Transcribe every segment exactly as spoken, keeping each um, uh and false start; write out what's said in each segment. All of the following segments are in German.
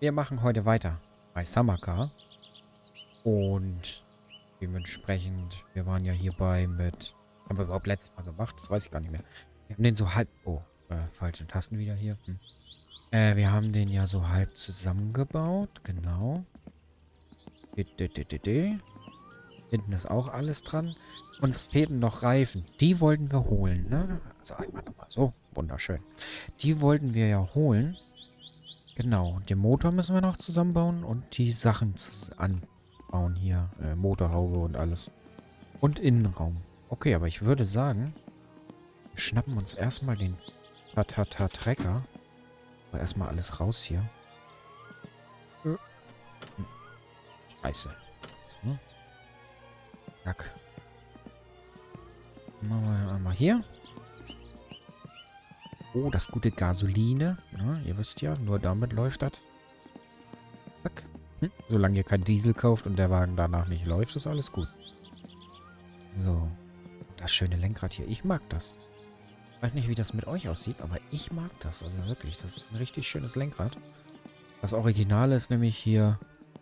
Wir machen heute weiter bei Summercar. Und dementsprechend, wir waren ja hierbei mit... Was haben wir überhaupt letztes Mal gemacht? Das weiß ich gar nicht mehr. Wir haben den so halb... Oh, äh, falsche Tasten wieder hier. Hm. Äh, wir haben den ja so halb zusammengebaut. Genau. Hinten ist auch alles dran. Uns fehlen noch Reifen. Die wollten wir holen, ne? Also einmal nochmal so. Wunderschön. Die wollten wir ja holen. Genau. Und den Motor müssen wir noch zusammenbauen und die Sachen anbauen hier. Äh, Motorhaube und alles. Und Innenraum. Okay, aber ich würde sagen, wir schnappen uns erstmal den Tata-Trecker. Aber erstmal alles raus hier. Scheiße. Hm? Zack. Machen wir einmal hier. Oh, das gute Gasoline. Ja, ihr wisst ja, nur damit läuft das. Zack. Hm. Solange ihr kein Diesel kauft und der Wagen danach nicht läuft, ist alles gut. So. Das schöne Lenkrad hier. Ich mag das. Ich weiß nicht, wie das mit euch aussieht, aber ich mag das. Also wirklich, das ist ein richtig schönes Lenkrad. Das Originale ist nämlich hier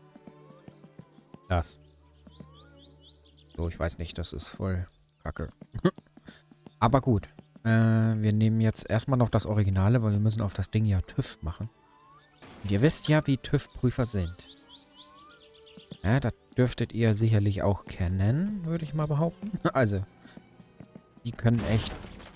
das. So, ich weiß nicht, das ist voll kacke. Aber gut. Äh, wir nehmen jetzt erstmal noch das Originale, weil wir müssen auf das Ding ja TÜV machen. Und ihr wisst ja, wie TÜV-Prüfer sind. Ja, das dürftet ihr sicherlich auch kennen, würde ich mal behaupten. Also, die können echt...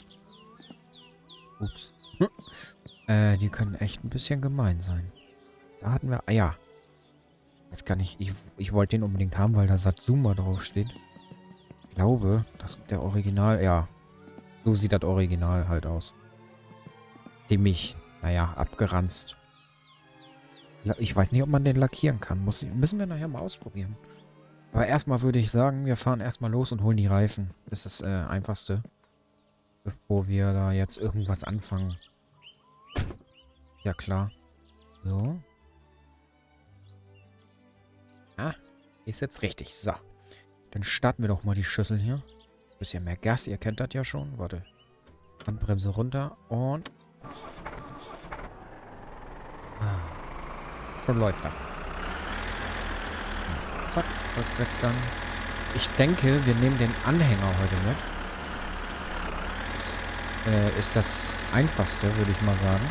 Ups. äh, die können echt ein bisschen gemein sein. Da hatten wir... Ah ja. Jetzt kann ich... Ich, ich wollte den unbedingt haben, weil da Satsuma draufsteht. Ich glaube, dass der Original... Ja. So sieht das Original halt aus. Ziemlich, naja, abgeranzt. Ich weiß nicht, ob man den lackieren kann. Muss, müssen wir nachher mal ausprobieren. Aber erstmal würde ich sagen, wir fahren erstmal los und holen die Reifen. Das ist das äh, Einfachste. Bevor wir da jetzt irgendwas anfangen. Ja, klar. So. Ah, ist jetzt richtig. So. Dann starten wir doch mal die Schüssel hier. Bisschen mehr Gas, ihr kennt das ja schon. Warte. Handbremse runter und... Ah. Schon läuft er. Zack, Rückwärtsgang. Ich denke, wir nehmen den Anhänger heute mit. Äh, ist das Einfachste, würde ich mal sagen.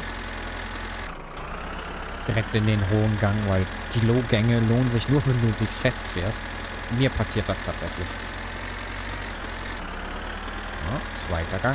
Direkt in den hohen Gang, weil die Low-Gänge lohnen sich nur, wenn du sich festfährst. Mir passiert das tatsächlich. Ja, zweiter Gang.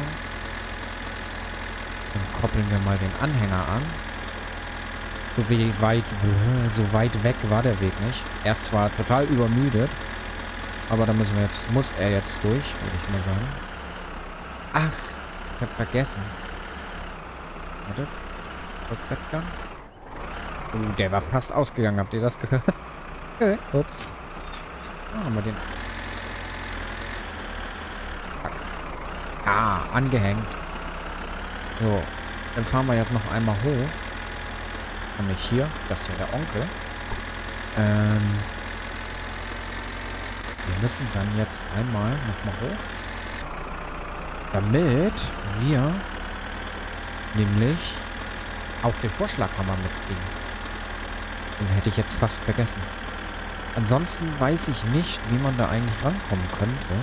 Dann koppeln wir mal den Anhänger an. So wie weit, so weit weg war der Weg nicht. Er ist zwar total übermüdet, aber da müssen wir jetzt, muss er jetzt durch, würde ich mal sagen. Ach, ich habe vergessen. Warte. Rückwärtsgang. Oh, der war fast ausgegangen. Habt ihr das gehört? Okay. Ups. Ah, haben wir den. Fuck. Ah, angehängt. So. Dann fahren wir jetzt noch einmal hoch. Nämlich hier. Das ist ja der Onkel. Ähm. Wir müssen dann jetzt einmal nochmal hoch. Damit wir nämlich auch den Vorschlaghammer mitkriegen. Den hätte ich jetzt fast vergessen. Ansonsten weiß ich nicht, wie man da eigentlich rankommen könnte.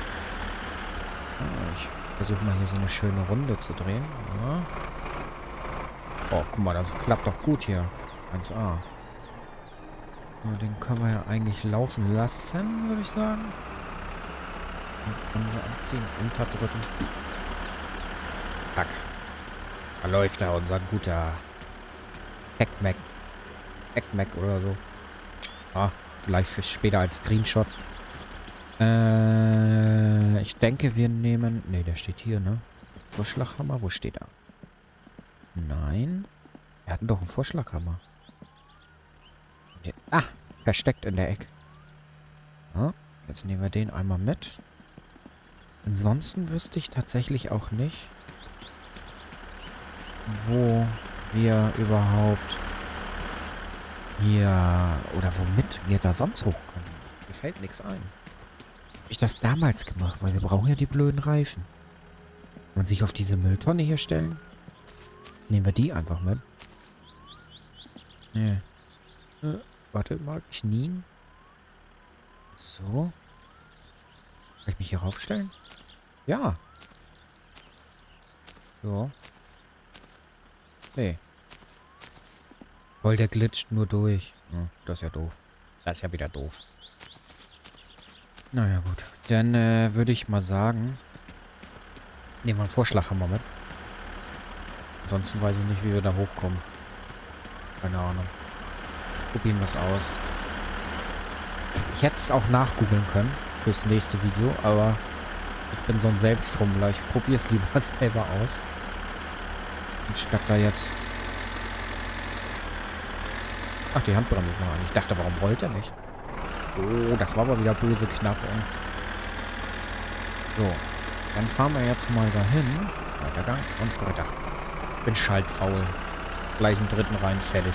Ich versuche mal hier so eine schöne Runde zu drehen. Ja. Oh, guck mal, das klappt doch gut hier. eins A. Den können wir ja eigentlich laufen lassen, würde ich sagen. Bremse anziehen, unterdrücken. Zack. Da läuft da unser guter Heckmeck. Heckmeck oder so. Ah, vielleicht für später als Screenshot. Äh, ich denke, wir nehmen... Ne, der steht hier, ne? Vorschlaghammer, wo steht er? Nein. Wir hatten doch einen Vorschlaghammer. Der, ah, versteckt in der Ecke. Ja, jetzt nehmen wir den einmal mit. Ansonsten wüsste ich tatsächlich auch nicht, wo wir überhaupt hier oder womit wir da sonst hoch können. Mir fällt nichts ein. Habe ich das damals gemacht, weil wir brauchen ja die blöden Reifen. Kann man sich auf diese Mülltonne hier stellen? Nehmen wir die einfach mit. Nee. Äh, warte mal, knien. So. Kann ich mich hier raufstellen? Ja. So. Nee. Voll, der glitscht nur durch. Ja, das ist ja doof. Das ist ja wieder doof. Naja, gut. Dann äh, würde ich mal sagen, nehmen wir einen Vorschlaghammer mit. Ansonsten weiß ich nicht, wie wir da hochkommen. Keine Ahnung. Probieren wir es aus. Ich hätte es auch nachgoogeln können fürs nächste Video, aber ich bin so ein Selbstfummler. Ich probiere es lieber selber aus. Anstatt da jetzt... Ach, die Handbremse ist noch an. Ich dachte, warum rollt er nicht? Oh, das war aber wieder böse knapp, ey. So. Dann fahren wir jetzt mal dahin. Weitergang und dritter. Bin schaltfaul. Gleich im dritten rein, fertig.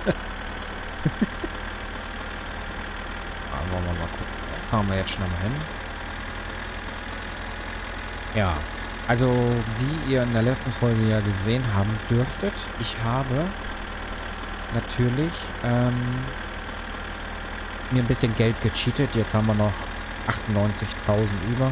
Aber wollen wir mal gucken. Da fahren wir jetzt schnell mal hin. Ja. Also, wie ihr in der letzten Folge ja gesehen haben dürftet, ich habe natürlich ähm, mir ein bisschen Geld gecheatet. Jetzt haben wir noch achtundneunzigtausend über.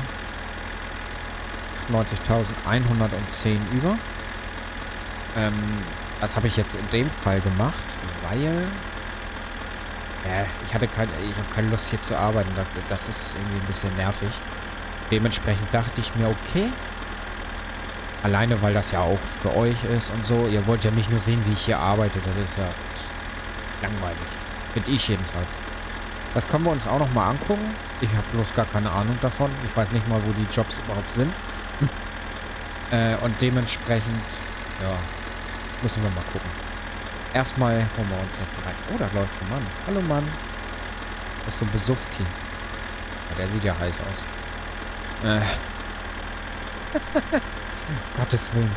achtundneunzigtausendeinhundertzehn über. Ähm, das habe ich jetzt in dem Fall gemacht, weil äh, ich hatte kein, ich habe keine Lust hier zu arbeiten. Das, das ist irgendwie ein bisschen nervig. Dementsprechend dachte ich mir, okay, alleine, weil das ja auch für euch ist und so. Ihr wollt ja nicht nur sehen, wie ich hier arbeite. Das ist ja langweilig. Finde ich jedenfalls. Das können wir uns auch noch mal angucken. Ich habe bloß gar keine Ahnung davon. Ich weiß nicht mal, wo die Jobs überhaupt sind. äh, und dementsprechend, ja, müssen wir mal gucken. Erstmal holen wir uns jetzt rein. Oh, da läuft ein Mann. Hallo, Mann. Das ist so ein Besuffki. Ja, der sieht ja heiß aus. Äh. Gottes Willen.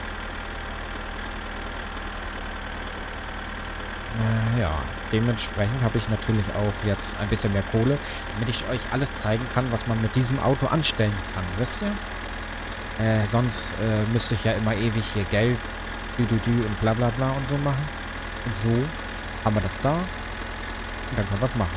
Äh, ja, dementsprechend habe ich natürlich auch jetzt ein bisschen mehr Kohle, damit ich euch alles zeigen kann, was man mit diesem Auto anstellen kann, wisst ihr? Äh, sonst äh, müsste ich ja immer ewig hier Geld, dü dü dü und bla bla bla und so machen. Und so haben wir das da und dann können wir es machen.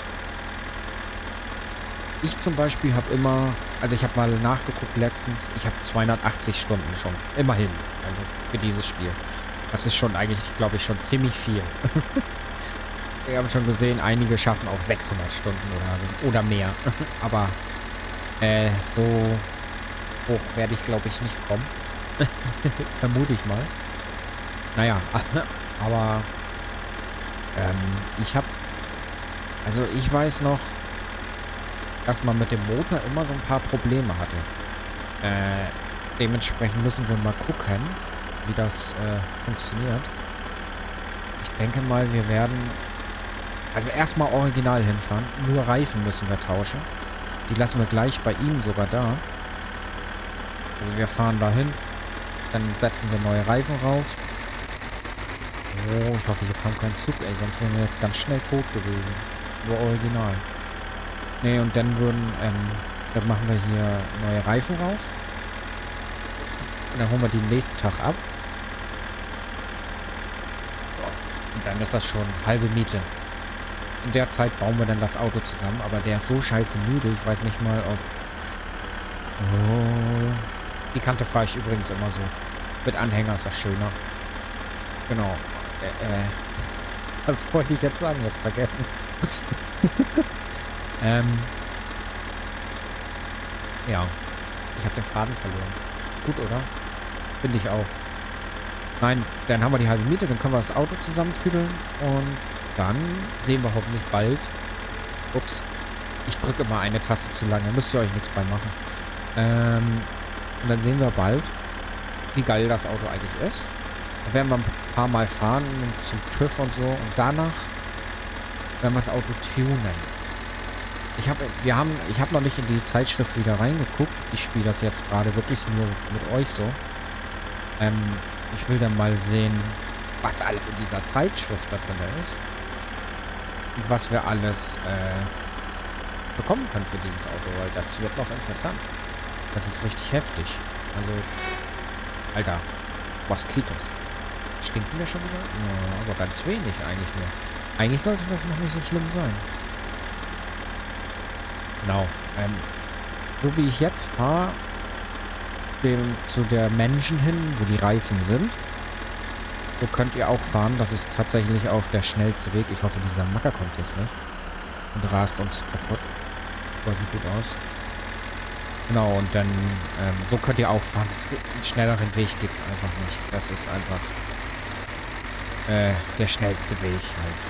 Ich zum Beispiel habe immer, also ich habe mal nachgeguckt letztens, ich habe zweihundertachtzig Stunden schon, immerhin, also für dieses Spiel. Das ist schon eigentlich, glaube ich, schon ziemlich viel. Wir haben schon gesehen, einige schaffen auch sechshundert Stunden oder so, oder mehr. Aber äh, so hoch werde ich, glaube ich, nicht kommen. Vermute ich mal. Naja, aber ähm, ich habe, also ich weiß noch, dass man mit dem Motor immer so ein paar Probleme hatte. Äh, dementsprechend müssen wir mal gucken, wie das äh, funktioniert. Ich denke mal, wir werden also erstmal original hinfahren. Nur Reifen müssen wir tauschen. Die lassen wir gleich bei ihm sogar da. Also wir fahren dahin. Dann setzen wir neue Reifen rauf. Oh, ich hoffe, hier kam kein Zug, ey. Sonst wären wir jetzt ganz schnell tot gewesen. Nur original. Ne, und dann würden, ähm, dann machen wir hier neue Reifen rauf. Und dann holen wir die nächsten Tag ab. Und dann ist das schon halbe Miete. In der Zeit bauen wir dann das Auto zusammen. Aber der ist so scheiße müde. Ich weiß nicht mal, ob... Oh. Die Kante fahre ich übrigens immer so. Mit Anhänger ist das schöner. Genau. Äh, äh. Was wollte ich jetzt sagen? Jetzt vergessen. ähm. Ja. Ich habe den Faden verloren. Ist gut, oder? Finde ich auch. Nein, dann haben wir die halbe Miete. Dann können wir das Auto zusammentüdeln. Und dann sehen wir hoffentlich bald. Ups. Ich drücke immer eine Taste zu lange. Müsst ihr euch nichts bei machen. Ähm. Und dann sehen wir bald, wie geil das Auto eigentlich ist. Dann werden wir ein paar Mal fahren zum TÜV und so. Und danach werden wir das Auto tunen. Ich habe, wir haben, ich habe noch nicht in die Zeitschrift wieder reingeguckt. Ich spiele das jetzt gerade wirklich nur mit euch so. Ähm, ich will dann mal sehen, was alles in dieser Zeitschrift da drin ist. Und was wir alles äh, bekommen können für dieses Auto, weil das wird noch interessant. Das ist richtig heftig. Also, Alter, Moskitos. Stinken wir schon wieder? Ja, aber ganz wenig eigentlich nur. Eigentlich sollte das noch nicht so schlimm sein. Genau. Ähm, so wie ich jetzt fahre, dem, zu der Menschen hin, wo die Reifen sind, so könnt ihr auch fahren. Das ist tatsächlich auch der schnellste Weg. Ich hoffe, dieser Macker kommt jetzt nicht und rast uns kaputt. Aber sieht gut aus. Genau, und dann, ähm, so könnt ihr auch fahren. Das, einen schnelleren Weg gibt es einfach nicht. Das ist einfach äh, der schnellste Weg halt.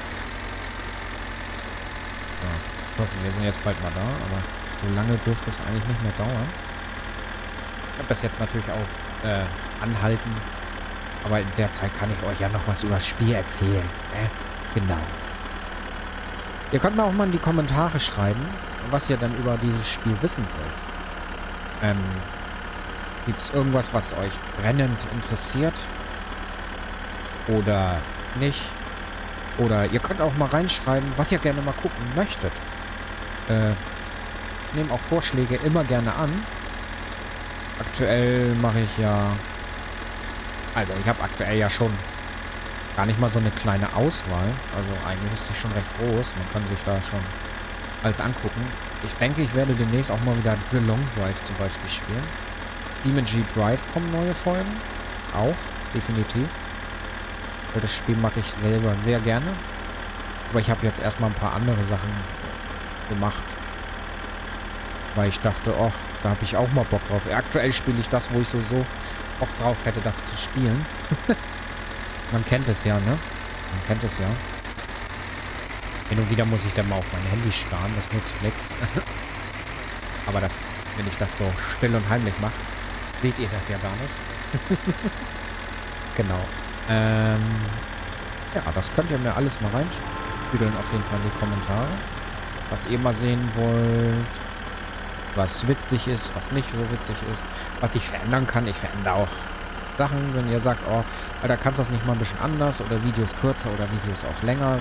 Ja, ich hoffe, wir sind jetzt bald mal da, aber so lange dürfte es eigentlich nicht mehr dauern. Ich habe das jetzt natürlich auch äh, anhalten, aber in der Zeit kann ich euch ja noch was über das Spiel erzählen. Äh? Genau. Ihr könnt mir auch mal in die Kommentare schreiben, was ihr dann über dieses Spiel wissen wollt. Ähm, gibt es irgendwas, was euch brennend interessiert? Oder nicht? Oder ihr könnt auch mal reinschreiben, was ihr gerne mal gucken möchtet. Äh, ich nehme auch Vorschläge immer gerne an. Aktuell mache ich ja... Also ich habe aktuell ja schon gar nicht mal so eine kleine Auswahl. Also eigentlich ist die schon recht groß. Man kann sich da schon alles angucken. Ich denke, ich werde demnächst auch mal wieder The Long Drive zum Beispiel spielen. Demon G Drive kommen neue Folgen. Auch, definitiv. Weil das Spiel mag ich selber sehr gerne. Aber ich habe jetzt erstmal ein paar andere Sachen gemacht. Weil ich dachte, oh, da habe ich auch mal Bock drauf. Aktuell spiele ich das, wo ich so, so Bock drauf hätte, das zu spielen. Man kennt es ja, ne? Man kennt es ja. Hin und wieder muss ich dann mal auf mein Handy starren. Das nutzt nichts. Aber das, wenn ich das so still und heimlich mache, seht ihr das ja gar nicht. Genau. Ähm, ja, das könnt ihr mir alles mal reinspiegeln auf jeden Fall in die Kommentare. Was ihr mal sehen wollt. Was witzig ist, was nicht so witzig ist. Was ich verändern kann. Ich verändere auch Sachen, wenn ihr sagt, oh, Alter, kannst du das nicht mal ein bisschen anders? Oder Videos kürzer oder Videos auch länger.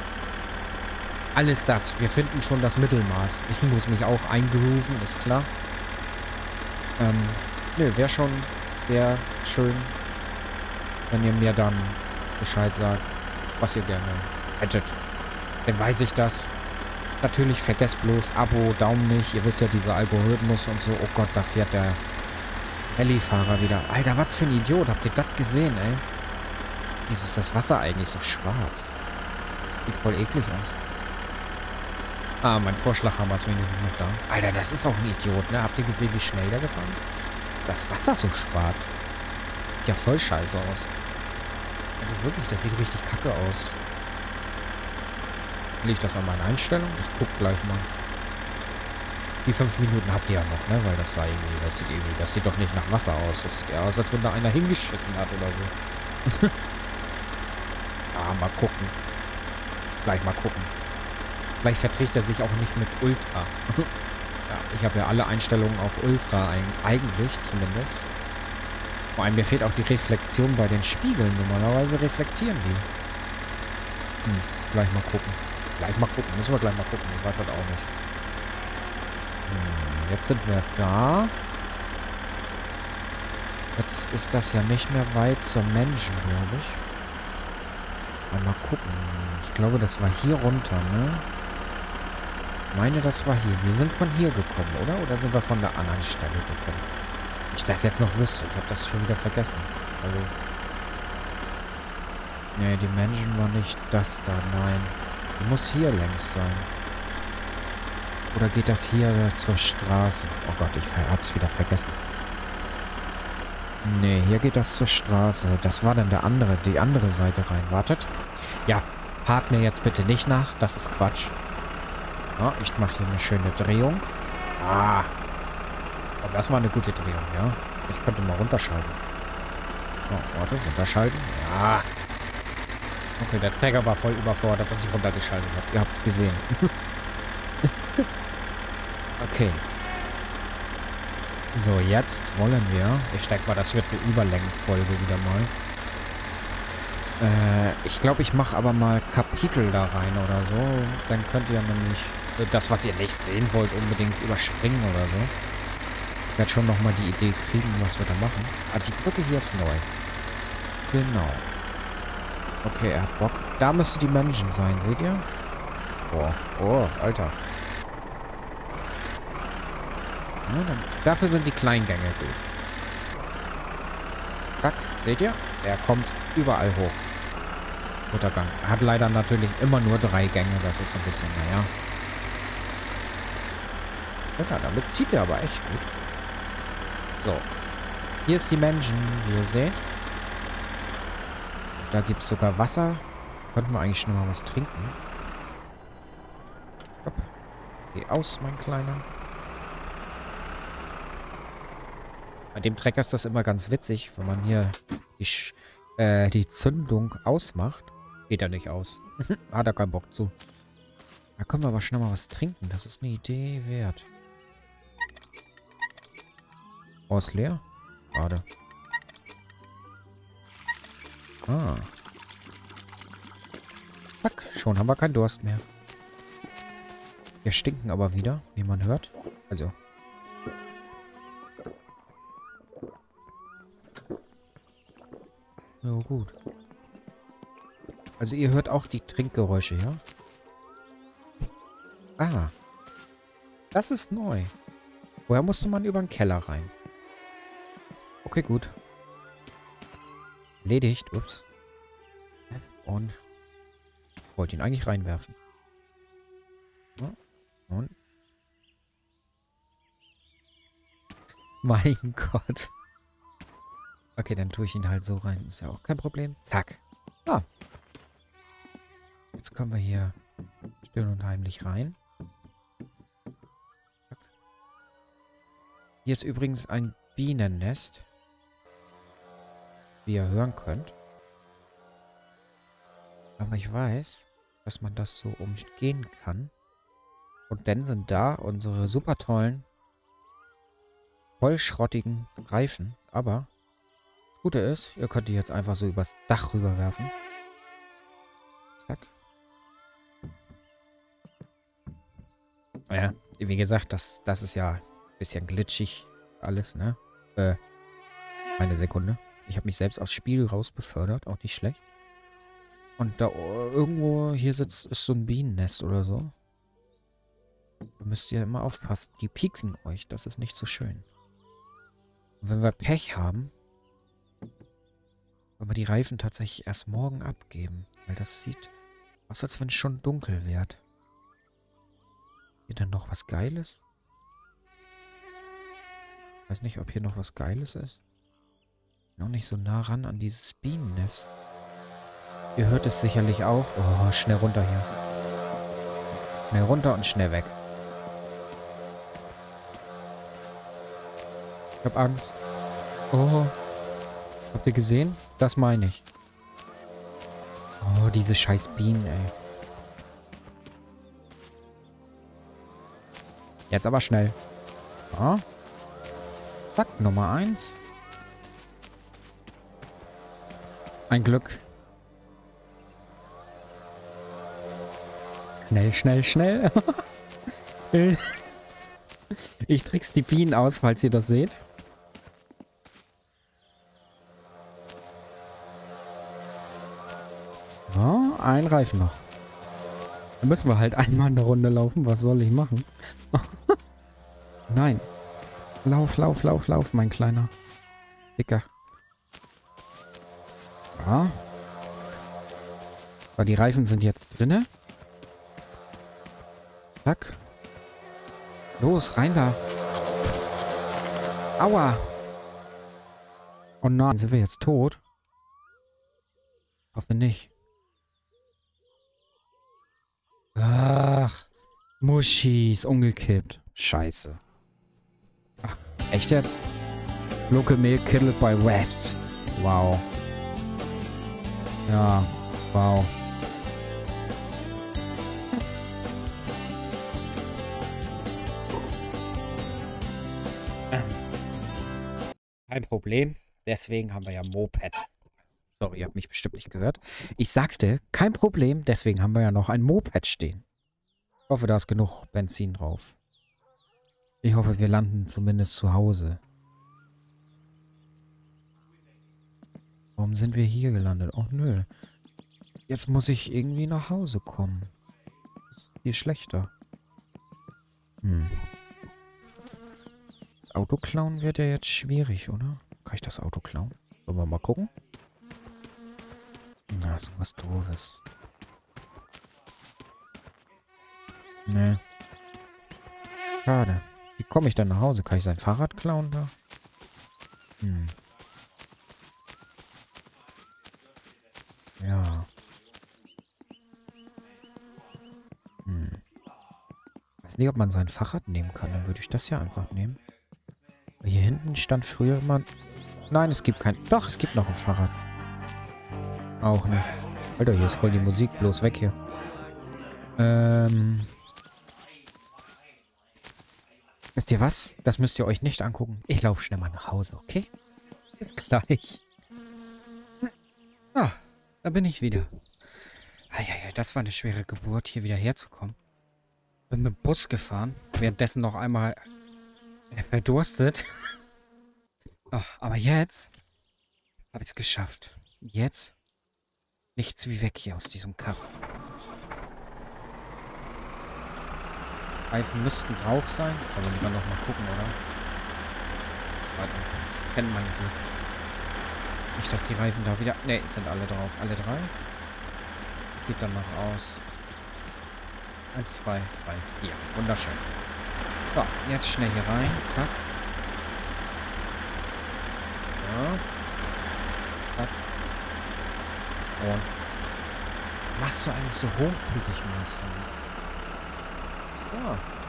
Alles das. Wir finden schon das Mittelmaß. Ich muss mich auch eingrooven, ist klar. Ähm, nö, wäre schon sehr schön, wenn ihr mir dann Bescheid sagt, was ihr gerne hättet. Dann weiß ich das. Natürlich vergesst bloß Abo, Daumen nicht. Ihr wisst ja, dieser Algorithmus und so. Oh Gott, da fährt der Heli-Fahrer wieder. Alter, was für ein Idiot. Habt ihr das gesehen, ey? Wieso ist das Wasser eigentlich so schwarz? Sieht voll eklig aus. Ah, mein Vorschlaghammer ist wenigstens noch da. Alter, das ist auch ein Idiot, ne? Habt ihr gesehen, wie schnell der gefahren ist? Ist das Wasser so schwarz? Sieht ja voll scheiße aus. Also wirklich, das sieht richtig kacke aus. Liegt das an meinen Einstellungen? Ich guck gleich mal. Die fünf Minuten habt ihr ja noch, ne? Weil das sah irgendwie, das sieht irgendwie, das sieht doch nicht nach Wasser aus. Das sieht eher aus, als wenn da einer hingeschissen hat oder so. Ah, mal gucken. Gleich mal gucken. Vielleicht verträgt er sich auch nicht mit Ultra. Ja, ich habe ja alle Einstellungen auf Ultra eigentlich, zumindest. Vor allem, mir fehlt auch die Reflexion bei den Spiegeln. Normalerweise reflektieren die. Hm, gleich mal gucken. Gleich mal gucken. Müssen wir gleich mal gucken. Ich weiß das auch nicht. Hm, jetzt sind wir da. Jetzt ist das ja nicht mehr weit zum Menschen, glaube ich. Mal gucken. Ich glaube, das war hier runter, ne? Ich meine, das war hier. Wir sind von hier gekommen, oder? Oder sind wir von der anderen Stelle gekommen? Ich das jetzt noch wüsste. Ich habe das schon wieder vergessen. Also. Nee, die Menschen war nicht das da. Nein. Die muss hier längs sein. Oder geht das hier zur Straße? Oh Gott, ich hab's wieder vergessen. Nee, hier geht das zur Straße. Das war dann der andere, die andere Seite rein. Wartet. Ja, fahrt mir jetzt bitte nicht nach. Das ist Quatsch. Ja, ich mache hier eine schöne Drehung. Ah. Aber das war eine gute Drehung, ja. Ich könnte mal runterschalten. Oh, warte, runterschalten. Ja. Okay, der Träger war voll überfordert, dass ich runtergeschaltet habe. Ihr habt es gesehen. Okay. So, jetzt wollen wir... Ich denke mal, das wird eine Überlängenfolge wieder mal. Äh, ich glaube, ich mache aber mal Kapitel da rein oder so. Dann könnt ihr nämlich das, was ihr nicht sehen wollt, unbedingt überspringen oder so. Ich werde schon nochmal die Idee kriegen, was wir da machen. Ah, die Brücke hier ist neu. Genau. Okay, er hat Bock. Da müsste die Menschen sein, seht ihr? Oh, oh, Alter. Ja, dann, dafür sind die Kleingänge gut. Zack, seht ihr? Er kommt überall hoch. Guter Gang. Er hat leider natürlich immer nur drei Gänge. Das ist so ein bisschen, naja. Ja, damit zieht er aber echt gut. So. Hier ist die Menschen, wie ihr seht. Da gibt es sogar Wasser. Könnten wir eigentlich schnell mal was trinken. Stopp. Geh aus, mein Kleiner. Bei dem Trecker ist das immer ganz witzig, wenn man hier die, Sch äh, die Zündung ausmacht. Geht er nicht aus. Hat er keinen Bock zu. Da können wir aber schnell mal was trinken. Das ist eine Idee wert. Oh, ist leer? Schade. Ah. Zack, schon haben wir keinen Durst mehr. Wir stinken aber wieder, wie man hört. Also. Ja, gut. Also ihr hört auch die Trinkgeräusche, ja? Ah. Das ist neu. Woher musste man über den Keller rein? Okay, gut. Erledigt. Ups. Und wollte ihn eigentlich reinwerfen. Ja. Und. Mein Gott. Okay, dann tue ich ihn halt so rein. Ist ja auch kein Problem. Zack. Ah. Jetzt kommen wir hier still und heimlich rein. Zack. Hier ist übrigens ein Bienennest. Wie ihr hören könnt. Aber ich weiß, dass man das so umgehen kann. Und dann sind da unsere super tollen, vollschrottigen Reifen. Aber das Gute ist, ihr könnt die jetzt einfach so übers Dach rüberwerfen. Zack. Naja, wie gesagt, das, das ist ja ein bisschen glitschig alles, ne? Äh, eine Sekunde. Ich habe mich selbst aus Spiel raus befördert, auch nicht schlecht. Und da irgendwo hier sitzt, ist so ein Bienennest oder so. Da müsst ihr immer aufpassen. Die pieksen euch, das ist nicht so schön. Und wenn wir Pech haben, wollen wir die Reifen tatsächlich erst morgen abgeben. Weil das sieht aus, als wenn es schon dunkel wird. Hier dann noch was Geiles? Ich weiß nicht, ob hier noch was Geiles ist. Noch nicht so nah ran an dieses Bienennest. Ihr hört es sicherlich auch. Oh, schnell runter hier. Schnell runter und schnell weg. Ich hab Angst. Oh. Habt ihr gesehen? Das meine ich. Oh, diese scheiß Bienen, ey. Jetzt aber schnell. Ja. Zack, Nummer eins. Ein Glück. Schnell, schnell, schnell. Ich trick's die Bienen aus, falls ihr das seht. Oh, ein Reifen noch. Dann müssen wir halt einmal eine Runde laufen. Was soll ich machen? Nein. Lauf, lauf, lauf, lauf, mein Kleiner. Dicker. Ja. So, die Reifen sind jetzt drinne. Zack. Los, rein da. Aua. Oh nein, sind wir jetzt tot? Hoffe nicht. Ach. Muschi ist umgekippt. Scheiße. Ach, echt jetzt? Local Milk killed by wasps. Wow. Ja, wow. Kein Problem. Deswegen haben wir ja Moped. Sorry, ihr habt mich bestimmt nicht gehört. Ich sagte, kein Problem. Deswegen haben wir ja noch ein Moped stehen. Ich hoffe, da ist genug Benzin drauf. Ich hoffe, wir landen zumindest zu Hause. Warum sind wir hier gelandet? Oh, nö. Jetzt muss ich irgendwie nach Hause kommen. Das ist viel schlechter. Hm. Das Auto klauen wird ja jetzt schwierig, oder? Kann ich das Auto klauen? Wollen wir mal gucken? Na, so was Doofes. Nee. Schade. Wie komme ich dann nach Hause? Kann ich sein Fahrrad klauen da? Hm. Ja. Hm. Weiß nicht, ob man sein Fahrrad nehmen kann. Dann würde ich das ja einfach nehmen. Hier hinten stand früher immer... Nein, es gibt kein... Doch, es gibt noch ein Fahrrad. Auch nicht. Alter, hier ist voll die Musik. Bloß weg hier. Ähm... Wisst ihr was? Das müsst ihr euch nicht angucken. Ich laufe schnell mal nach Hause, okay? Bis gleich. Ah, da bin ich wieder. Eieiei, das war eine schwere Geburt, hier wieder herzukommen. Bin mit dem Bus gefahren. Währenddessen noch einmal verdurstet. Oh, aber jetzt habe ich es geschafft. Jetzt nichts wie weg hier aus diesem Kaff. Reifen müssten drauf sein. Sollen wir lieber noch mal gucken, oder? Warte, ich kenne mein Glück. Nicht, dass die Reifen da wieder... Ne, sind alle drauf. Alle drei. Geht dann noch aus. Eins, zwei, drei, vier. Wunderschön. So, jetzt schnell hier rein. Zack. Ja. Zack. Und... Machst du eigentlich so hochkügig, Meister? Ja.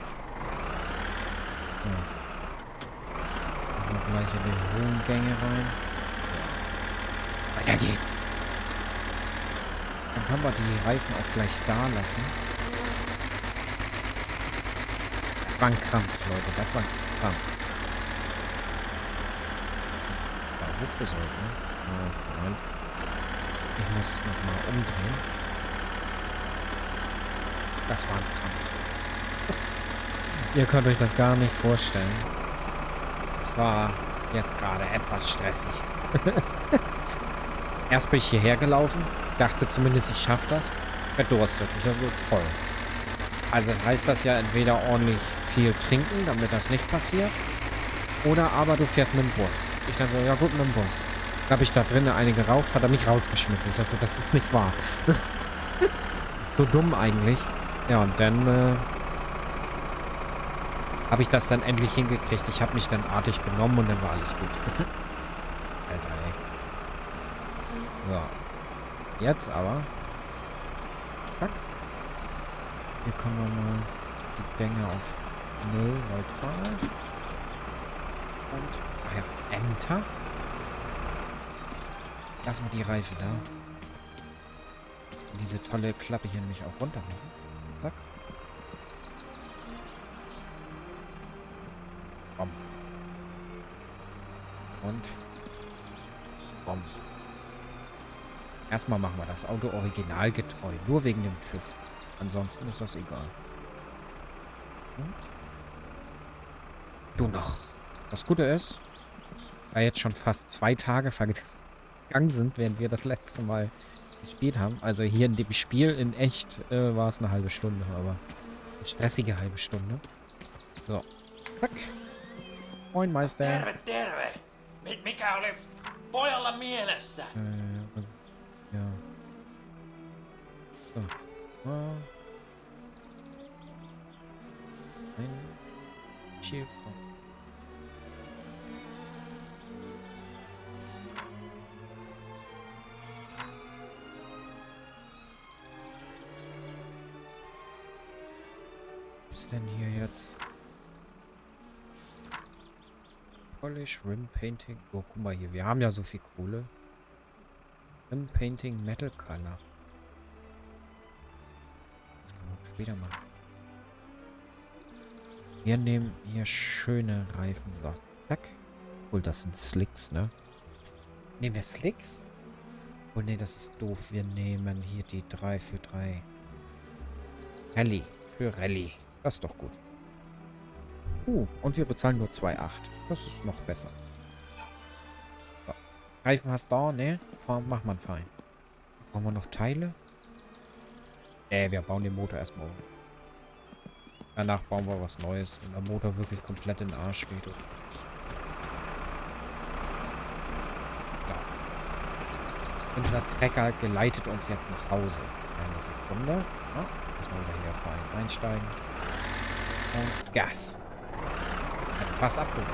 Ja. Machen wir gleich in die hohen Gänge rein. Weiter geht's. Dann können wir die Reifen auch gleich da lassen. Das war ein Krampf, Leute. Das war ein Krampf. War hochgesäugt, ne? Oh, nein. Ich muss nochmal umdrehen. Das war ein Krampf. Ihr könnt euch das gar nicht vorstellen. Es war jetzt gerade etwas stressig. Erst bin ich hierher gelaufen. Dachte zumindest, ich schaffe das. Verdurstet. Ich also toll. Also heißt das ja entweder ordentlich viel trinken, damit das nicht passiert. Oder aber du fährst mit dem Bus. Ich dann so, ja gut, mit dem Bus. Da habe ich da drinnen eine geraucht, hat er mich rausgeschmissen. Ich dachte, das ist nicht wahr. So dumm eigentlich. Ja, und dann äh, habe ich das dann endlich hingekriegt. Ich habe mich dann artig benommen und dann war alles gut. Alter, ey. So. Jetzt aber. Zack. Hier kommen wir mal die Gänge auf null neutral. Und, ach ja, Enter. Lassen wir die Reife da. Und diese tolle Klappe hier nämlich auch runter machen. Zack. Bom. Und bom. Erstmal machen wir das Auto originalgetreu. Nur wegen dem TÜV. Ansonsten ist das egal. Und du noch. Das Gute ist, da jetzt schon fast zwei Tage vergangen sind, während wir das letzte Mal gespielt haben. Also hier in dem Spiel in echt äh, war es eine halbe Stunde, aber eine stressige halbe Stunde. So. Zack. Moin, Meister. Terve, terve! Mit mikä oli pojalla mielessä? Äh, ja. So. Ah. Ein Shield. Was ist denn hier jetzt? Polish, Rim Painting. Oh, guck mal hier. Wir haben ja so viel Kohle. Rim Painting, Metal Color. Das kann man später machen. Wir nehmen hier schöne Reifen. So, zack. Obwohl, das sind Slicks, ne? Nehmen wir Slicks? Oh, ne, das ist doof. Wir nehmen hier die drei für drei. Rallye. Für Rallye. Das ist doch gut. Uh, und wir bezahlen nur zwei Komma acht. Das ist noch besser. So. Reifen hast du da, ne? Macht man fein. Brauchen wir noch Teile? Äh, wir bauen den Motor erstmal um. Danach bauen wir was Neues, wenn der Motor wirklich komplett in den Arsch geht. Ja. Unser Trecker geleitet uns jetzt nach Hause. Eine Sekunde. Ja, erstmal wieder hier fein einsteigen. Und Gas. Hat fast abgeholt.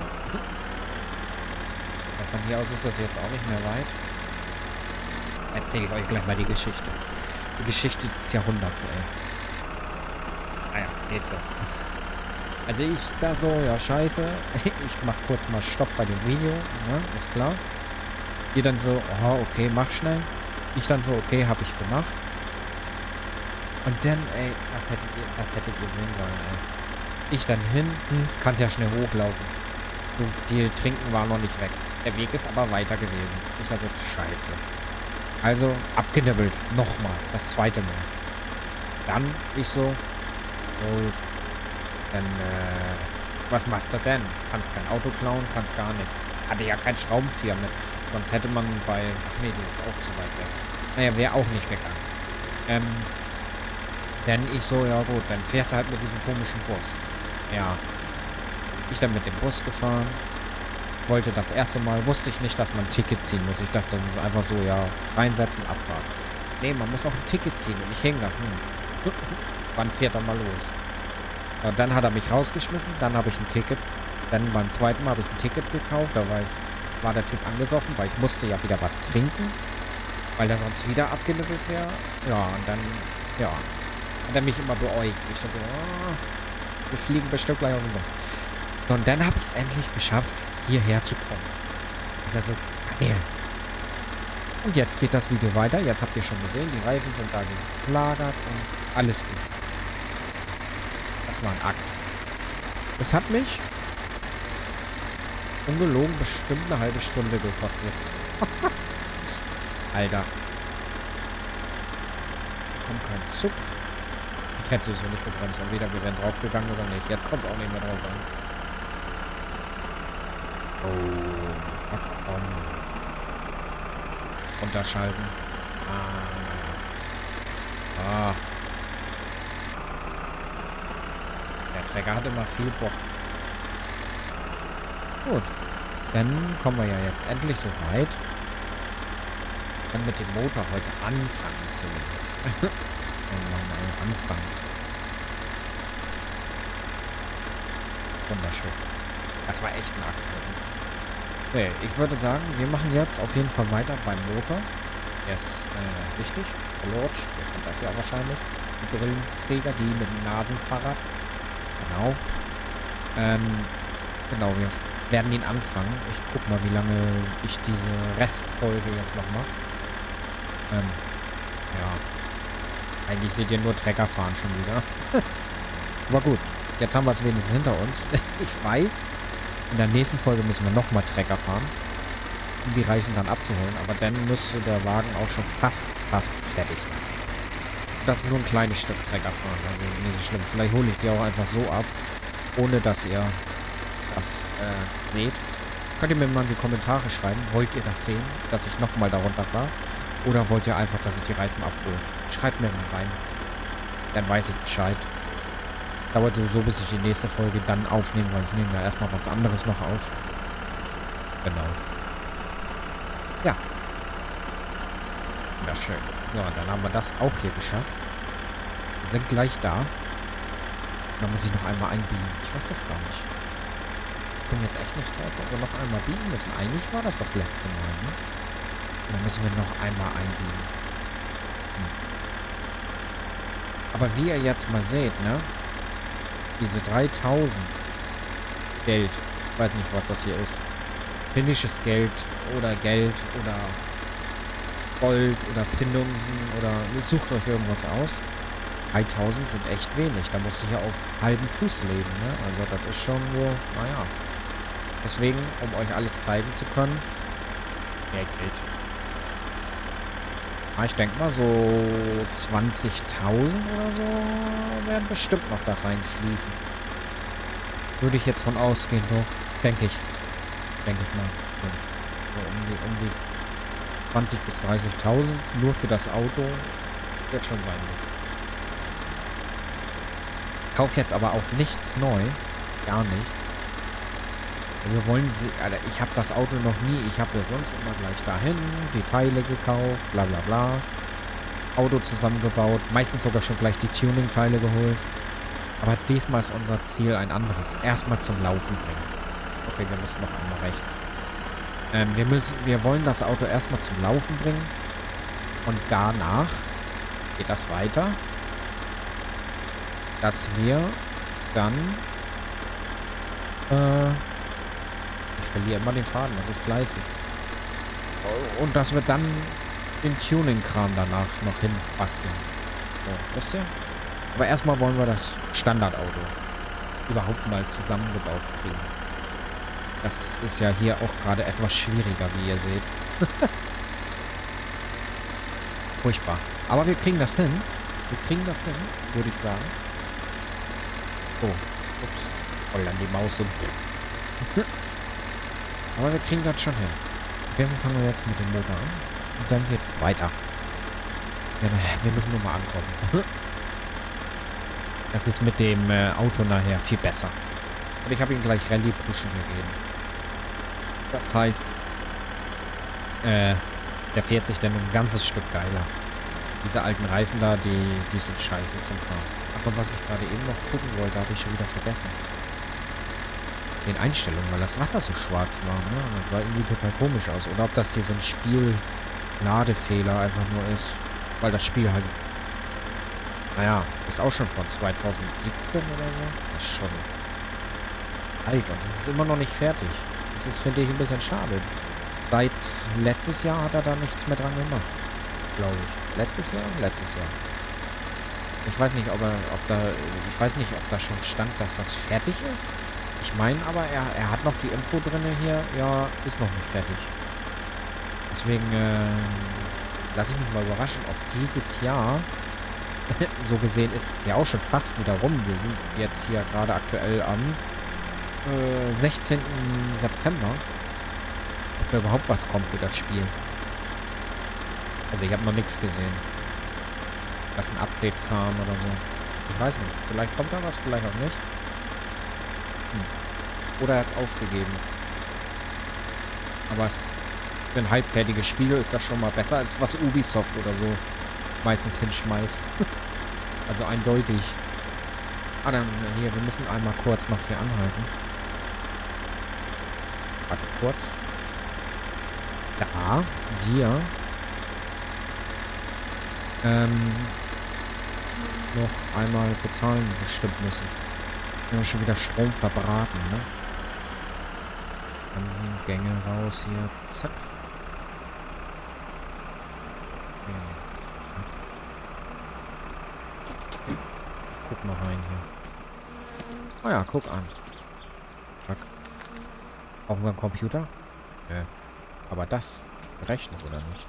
Ja, von hier aus ist das jetzt auch nicht mehr weit. Erzähle ich euch gleich mal die Geschichte. Die Geschichte des Jahrhunderts, ey. Ah ja, geht so. Also ich da so, ja scheiße. Ich mach kurz mal Stopp bei dem Video. Ja, ist klar. Ihr dann so, oh, okay, mach schnell. Ich dann so, okay, hab ich gemacht. Und dann, ey, das hättet ihr, das hättet ihr sehen sollen, ey. Ich dann hinten, kannst ja schnell hochlaufen. So viel Trinken war noch nicht weg. Der Weg ist aber weiter gewesen. Ich also, scheiße. Also, abgenibbelt. Nochmal. Das zweite Mal. Dann, ich so, gut. Dann, äh, was machst du denn? Kannst kein Auto klauen, kannst gar nichts. Hatte ja keinen Schraubenzieher mit. Sonst hätte man bei, ach nee, die ist auch zu weit weg. Naja, wäre auch nicht gegangen. Ähm, dann ich so, ja gut, dann fährst du halt mit diesem komischen Bus. Ja. Ich dann mit dem Bus gefahren. Wollte das erste Mal, wusste ich nicht, dass man ein Ticket ziehen muss. Ich dachte, das ist einfach so, ja, reinsetzen, abfahren. Nee, man muss auch ein Ticket ziehen. Und ich hänge da, hm. Wann fährt er mal los? Ja, und dann hat er mich rausgeschmissen. Dann habe ich ein Ticket. Dann beim zweiten Mal habe ich ein Ticket gekauft. Da war ich, war der Typ angesoffen, weil ich musste ja wieder was trinken. Weil der sonst wieder abgenippelt wäre. Ja, und dann, ja, hat er mich immer beäugt. Ich dachte so, oh, wir fliegen bestimmt gleich aus dem Bus. Und dann habe ich es endlich geschafft, hierher zu kommen. Ich war so, geil. Und jetzt geht das Video weiter. Jetzt habt ihr schon gesehen, die Reifen sind da gelagert und alles gut. Das war ein Akt. Das hat mich ungelogen bestimmt eine halbe Stunde gekostet. Alter. Kommt kein Zug. Ich hätte sowieso nicht gebremst. Entweder wir wären draufgegangen oder nicht. Jetzt kommt es auch nicht mehr drauf an. Oh, ach komm. Unterschalten. Ah. Ah. Der Trecker hat immer viel Bock. Gut. Dann kommen wir ja jetzt endlich so weit. Dann mit dem Motor heute anfangen zumindest. Und mal anfangen. Wunderschön. Das war echt ein Akt heute. Okay, ich würde sagen, wir machen jetzt auf jeden Fall weiter beim Motor. Er ist äh, richtig verlutscht. Ihr kennt das ja wahrscheinlich. Die Brillenträger, die mit dem Nasenfahrrad. Genau. Ähm, genau, wir werden ihn anfangen. Ich guck mal, wie lange ich diese Restfolge jetzt noch mache. Ähm, ja. Eigentlich seht ihr nur Trecker fahren schon wieder. Aber gut, jetzt haben wir es wenigstens hinter uns. Ich weiß, in der nächsten Folge müssen wir nochmal Trecker fahren, um die Reifen dann abzuholen. Aber dann müsste der Wagen auch schon fast, fast fertig sein. Das ist nur ein kleines Stück Trecker fahren, also ist nicht so schlimm. Vielleicht hole ich die auch einfach so ab, ohne dass ihr das äh, seht. Könnt ihr mir mal in die Kommentare schreiben, wollt ihr das sehen, dass ich nochmal darunter fahre? Oder wollt ihr einfach, dass ich die Reifen abhole? Schreibt mir mal rein. Dann weiß ich Bescheid. Dauert sowieso, bis ich die nächste Folge dann aufnehme, weil ich nehme ja erstmal was anderes noch auf. Genau. Ja. Ja, schön. So, dann haben wir das auch hier geschafft. Wir sind gleich da. Da muss ich noch einmal einbiegen. Ich weiß das gar nicht. Ich komme jetzt echt nicht drauf, ob wir noch einmal biegen müssen. Eigentlich war das das letzte Mal, ne? Dann müssen wir noch einmal einbiegen. Hm. Aber wie ihr jetzt mal seht, ne? Diese dreitausend Geld. Ich weiß nicht, was das hier ist. Finnisches Geld oder Geld oder Gold oder Pinungsen oder sucht euch irgendwas aus. dreitausend sind echt wenig. Da musst du hier auf halbem Fuß leben, ne? Also das ist schon nur, naja. Deswegen, um euch alles zeigen zu können, mehr Geld. Ah, ich denke mal so zwanzigtausend oder so werden bestimmt noch da reinfließen. Würde ich jetzt von ausgehen, doch. Denke ich. Denke ich mal. So, so um die, um die zwanzigtausend bis dreißigtausend nur für das Auto wird schon sein müssen. Kauf jetzt aber auch nichts neu. Gar nichts. Wir wollen sie... Alter, ich habe das Auto noch nie... Ich habe ja sonst immer gleich dahin die Teile gekauft, bla bla bla. Auto zusammengebaut. Meistens sogar schon gleich die Tuning-Teile geholt. Aber diesmal ist unser Ziel ein anderes. Erstmal zum Laufen bringen. Okay, wir müssen noch einmal rechts. Ähm, wir müssen... Wir wollen das Auto erstmal zum Laufen bringen. Und danach geht das weiter. Dass wir dann... Äh... Ich verliere immer den Faden. Das ist fleißig. Und dass wir dann den Tuning-Kram danach noch hinbasteln. So, wisst ihr? Aber erstmal wollen wir das Standardauto überhaupt mal zusammengebaut kriegen. Das ist ja hier auch gerade etwas schwieriger, wie ihr seht. Furchtbar. Aber wir kriegen das hin. Wir kriegen das hin, würde ich sagen. Oh, ups. Voll an die Maus und... Aber wir kriegen das schon hin. Okay, wir fangen jetzt mit dem Motor an. Und dann geht's weiter. Ja, wir müssen nur mal ankommen. Das ist mit dem äh, Auto nachher viel besser. Und ich habe ihm gleich Rallye-Pushen gegeben. Das heißt, äh, der fährt sich dann ein ganzes Stück geiler. Diese alten Reifen da, die, die sind scheiße zum Fahren. Aber was ich gerade eben noch gucken wollte, habe ich schon wieder vergessen. Den Einstellungen, weil das Wasser so schwarz war, ne? Das sah irgendwie total komisch aus. Oder ob das hier so ein Spiel-Ladefehler einfach nur ist. Weil das Spiel halt... Naja, ist auch schon von zweitausendsiebzehn oder so. Das ist schon alt und es ist immer noch nicht fertig. Das ist, finde ich, ein bisschen schade. Seit letztes Jahr hat er da nichts mehr dran gemacht. Glaube ich. Letztes Jahr? Letztes Jahr. Ich weiß nicht, ob er, ob da... Ich weiß nicht, ob da schon stand, dass das fertig ist. Ich meine aber, er, er hat noch die Info drin hier. Ja, ist noch nicht fertig. Deswegen äh, lasse ich mich mal überraschen, ob dieses Jahr, so gesehen ist es ja auch schon fast wieder rum. Wir sind jetzt hier gerade aktuell am äh, sechzehnten September. Ob da überhaupt was kommt für das Spiel. Also ich habe noch nichts gesehen. Dass ein Update kam oder so. Ich weiß nicht. Vielleicht kommt da was, vielleicht auch nicht. Oder er hat es aufgegeben. Aber für ein halbfertiges Spiel ist das schon mal besser, als was Ubisoft oder so meistens hinschmeißt. Also eindeutig. Ah, dann hier, wir müssen einmal kurz noch hier anhalten. Warte kurz. Da wir ähm, noch einmal bezahlen bestimmt müssen. Wir haben schon wieder Strom verbraten, ne? Ganzen Gänge raus hier. Zack. Ich guck mal rein hier. Oh ja, guck an. Zack. Brauchen wir einen Computer? Ja. Aber das rechnet oder nicht?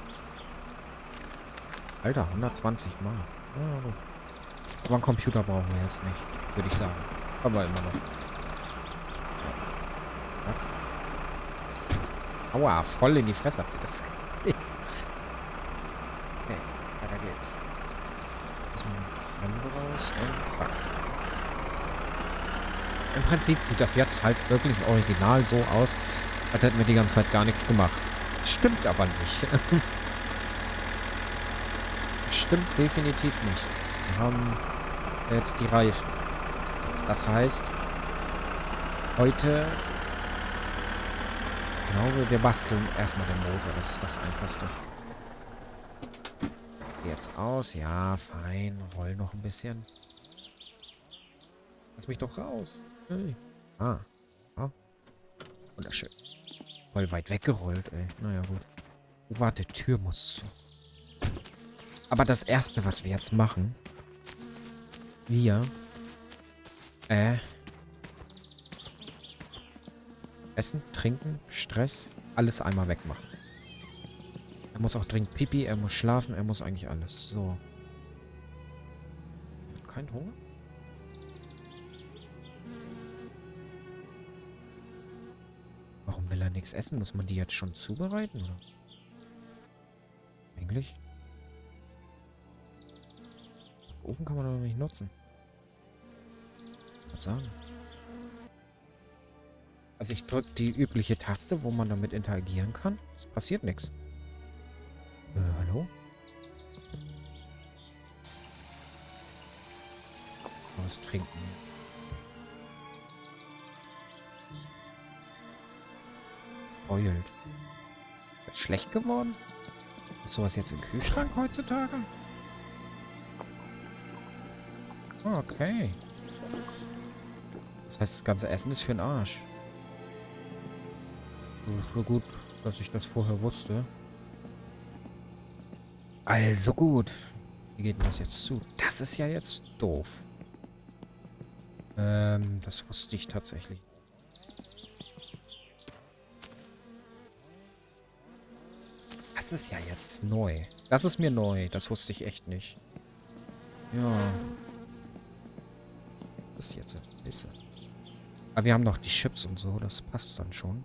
Alter, hundertzwanzig Mal. Ja, gut. Aber einen Computer brauchen wir jetzt nicht, würde ich sagen. Aber immer noch. Zack. Aua, voll in die Fresse habt ihr das. Okay, weiter geht's. Raus und zack. Im Prinzip sieht das jetzt halt wirklich original so aus, als hätten wir die ganze Zeit gar nichts gemacht. Stimmt aber nicht. Stimmt definitiv nicht. Wir haben jetzt die Reifen. Das heißt, heute... Ich glaube, wir basteln erstmal den Motor. Das ist das Einfachste. Jetzt aus. Ja, fein. Roll noch ein bisschen. Lass mich doch raus. Hey. Ah. Ah. Wunderschön. Voll weit weggerollt, ey. Naja, gut. Oh, warte, Tür muss zu. Aber das Erste, was wir jetzt machen... Wir... Äh... Essen, trinken, Stress, alles einmal wegmachen. Er muss auch dringend Pipi, er muss schlafen, er muss eigentlich alles. So. Kein Hunger? Warum will er nichts essen? Muss man die jetzt schon zubereiten, oder? Eigentlich? Den Ofen kann man doch nicht nutzen. mal sagen. Also ich drücke die übliche Taste, wo man damit interagieren kann. Es passiert nichts. Äh, hallo? Was trinken. Es beult. Ist das schlecht geworden? Ist sowas jetzt im Kühlschrank heutzutage? Okay. Das heißt, das ganze Essen ist für den Arsch. So gut, dass ich das vorher wusste. Also gut. Wie geht denn das jetzt zu? Das ist ja jetzt doof. Ähm, das wusste ich tatsächlich. Das ist ja jetzt neu. Das ist mir neu. Das wusste ich echt nicht. Ja. Das ist jetzt ein bisschen. Aber wir haben noch die Chips und so. Das passt dann schon.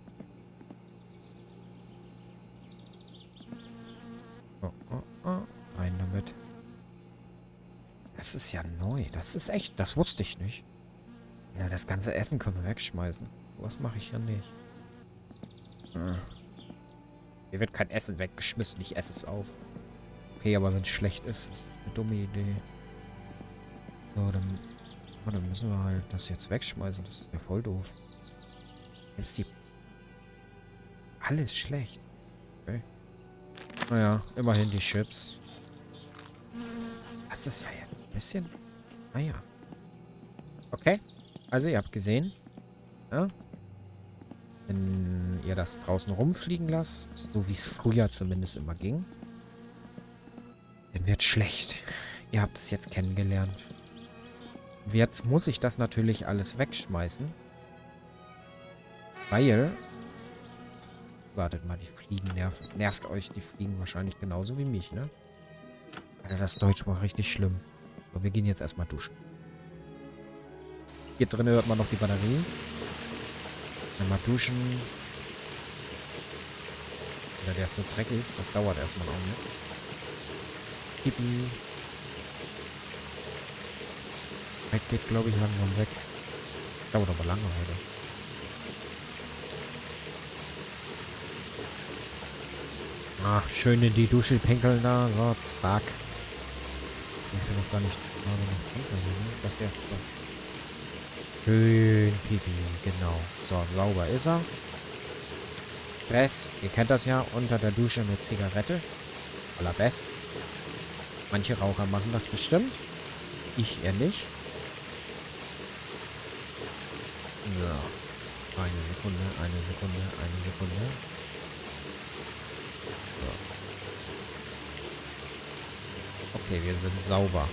Oh, oh, oh. Rein damit. Das ist ja neu. Das ist echt. Das wusste ich nicht. Ja, das ganze Essen können wir wegschmeißen. Was mache ich ja nicht. Hm. Hier wird kein Essen weggeschmissen. Ich esse es auf. Okay, aber wenn es schlecht ist, ist das eine dumme Idee. So, dann, oh, dann müssen wir halt das jetzt wegschmeißen. Das ist ja voll doof. Jetzt die... Alles schlecht. Okay. Naja, immerhin die Chips. Das ist ja jetzt ein bisschen... Naja. Okay. Also, ihr habt gesehen. Ja. Wenn ihr das draußen rumfliegen lasst, so wie es früher zumindest immer ging, dann wird schlecht. Ihr habt es jetzt kennengelernt. Jetzt muss ich das natürlich alles wegschmeißen. Weil... Wartet mal, die Fliegen nerven. Nervt euch die Fliegen wahrscheinlich genauso wie mich, ne? Alter, das Deutsch war richtig schlimm. Aber wir gehen jetzt erstmal duschen. Hier drin hört man noch die Batterie. Mal duschen. Oder der ist so dreckig. Das dauert erstmal auch nicht. Pipi. Jetzt geht, glaube ich, langsam weg. Dauert aber lange heute. Ach, schön in die Dusche pinkeln da. So, zack. Ich will noch gar nicht gerade noch runtergehen. Das jetzt so. Schön Pipi, genau. So, sauber ist er. Stress, ihr kennt das ja, unter der Dusche eine Zigarette. Allerbest. Manche Raucher machen das bestimmt. Ich eher nicht. So. Eine Sekunde, eine Sekunde, eine Sekunde. So. Okay, wir sind sauber.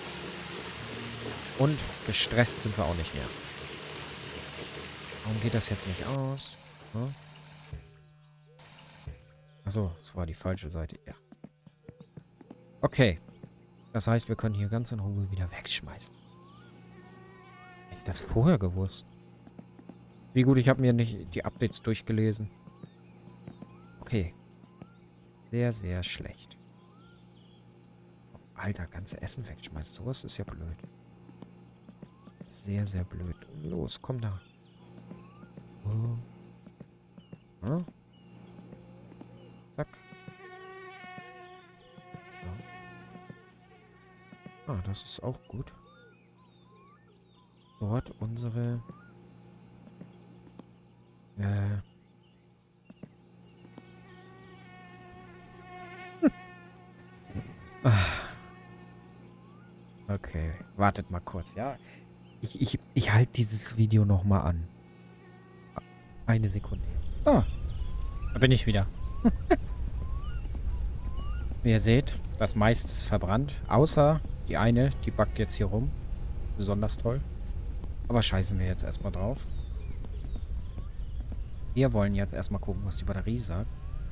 Und gestresst sind wir auch nicht mehr. Warum geht das jetzt nicht aus? Hm? Achso, das war die falsche Seite. Ja. Okay. Das heißt, wir können hier ganz in Ruhe wieder wegschmeißen. Hätte ich das vorher gewusst? Wie gut, ich habe mir nicht die Updates durchgelesen. Okay. Sehr, sehr schlecht. Alter, ganze Essen wegschmeißen. Sowas ist ja blöd. Sehr, sehr blöd. Los, komm da. Oh. Hm? Zack. So. Ah, das ist auch gut. Dort unsere... Äh... Okay, wartet mal kurz, ja? Ich, ich, ich halte dieses Video nochmal an. Eine Sekunde. Ah, da bin ich wieder. Wie ihr seht, das meiste ist verbrannt. Außer die eine, die backt jetzt hier rum. Besonders toll. Aber scheißen wir jetzt erstmal drauf. Wir wollen jetzt erstmal gucken, was die Batterie sagt.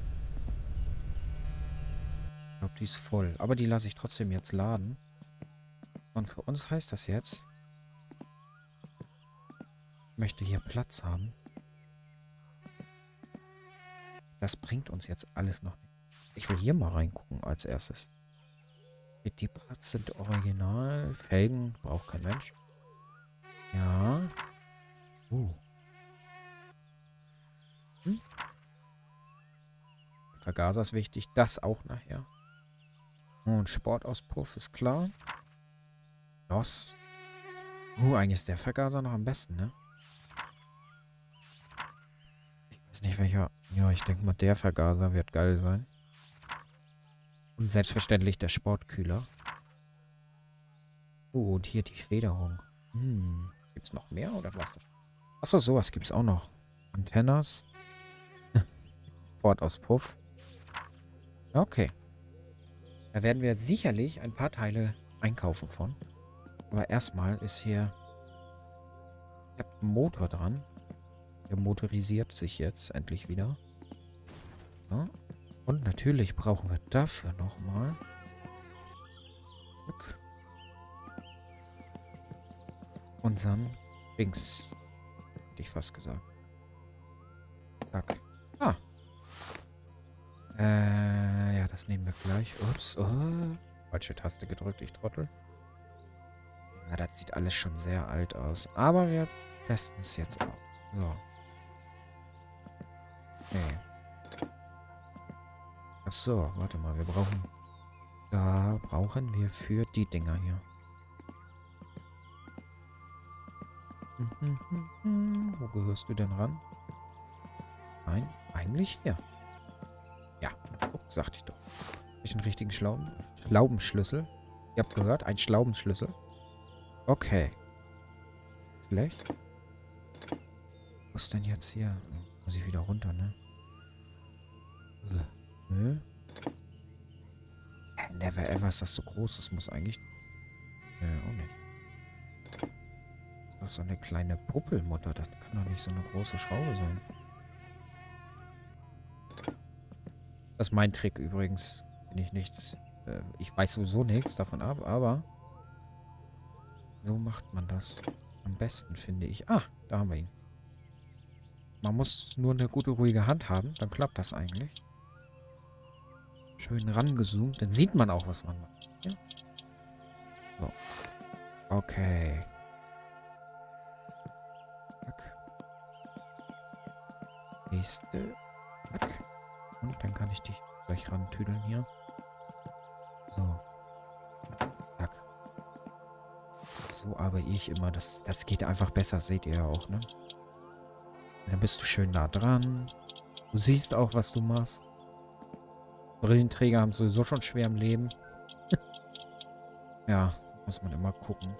Ich glaube, die ist voll. Aber die lasse ich trotzdem jetzt laden. Und für uns heißt das jetzt... Ich möchte hier Platz haben. Das bringt uns jetzt alles noch nicht. Ich will hier mal reingucken als erstes. Die Parts sind original. Felgen braucht kein Mensch. Ja. Uh. Hm? Vergaser ist wichtig. Das auch nachher. Und Sportauspuff ist klar. Los. Uh, eigentlich ist der Vergaser noch am besten, ne? Ich weiß nicht welcher. Ja, ich denke mal, der Vergaser wird geil sein. Und selbstverständlich der Sportkühler. Oh, und hier die Federung. Hm. Gibt's noch mehr oder was? Achso, sowas gibt's auch noch. Antennas. Sportauspuff. Okay. Da werden wir sicherlich ein paar Teile einkaufen von. Aber erstmal ist hier der Motor dran. Der motorisiert sich jetzt endlich wieder. Ja. Und natürlich brauchen wir dafür nochmal. Zack. Unseren Dings. Hätte ich fast gesagt. Zack. Ah. Äh, ja, das nehmen wir gleich. Ups. Oh. Falsche Taste gedrückt, ich Trottel. Ja, das sieht alles schon sehr alt aus. Aber wir testen es jetzt aus. So. Okay. Ach so, warte mal. Wir brauchen... Da brauchen wir für die Dinger hier. Wo gehörst du denn ran? Nein, eigentlich hier. Ja, guck, sagte ich doch. Ich einen richtigen Schlauben, Schlaubenschlüssel. Ihr habt gehört, ein Schlaubenschlüssel. Okay. Vielleicht? Was denn jetzt hier? Muss ich wieder runter, ne? Nö. Never ever ist das so groß. Das muss eigentlich... Äh, auch nicht. Das ist doch so eine kleine Puppelmutter. Das kann doch nicht so eine große Schraube sein. Das ist mein Trick übrigens. Wenn ich nichts... Äh, ich weiß sowieso nichts davon ab, aber... So macht man das. Am besten, finde ich. Ah, da haben wir ihn. Man muss nur eine gute, ruhige Hand haben. Dann klappt das eigentlich. Schön rangezoomt. Dann sieht man auch, was man macht. Ja? So. Okay. Zack. Nächste. Zack. Und dann kann ich dich gleich rantüdeln hier. So. Zack. So arbeite ich immer. Das, das geht einfach besser. Seht ihr ja auch, ne? Und dann bist du schön nah dran. Du siehst auch, was du machst. Brillenträger haben sowieso schon schwer im Leben. Ja, muss man immer gucken.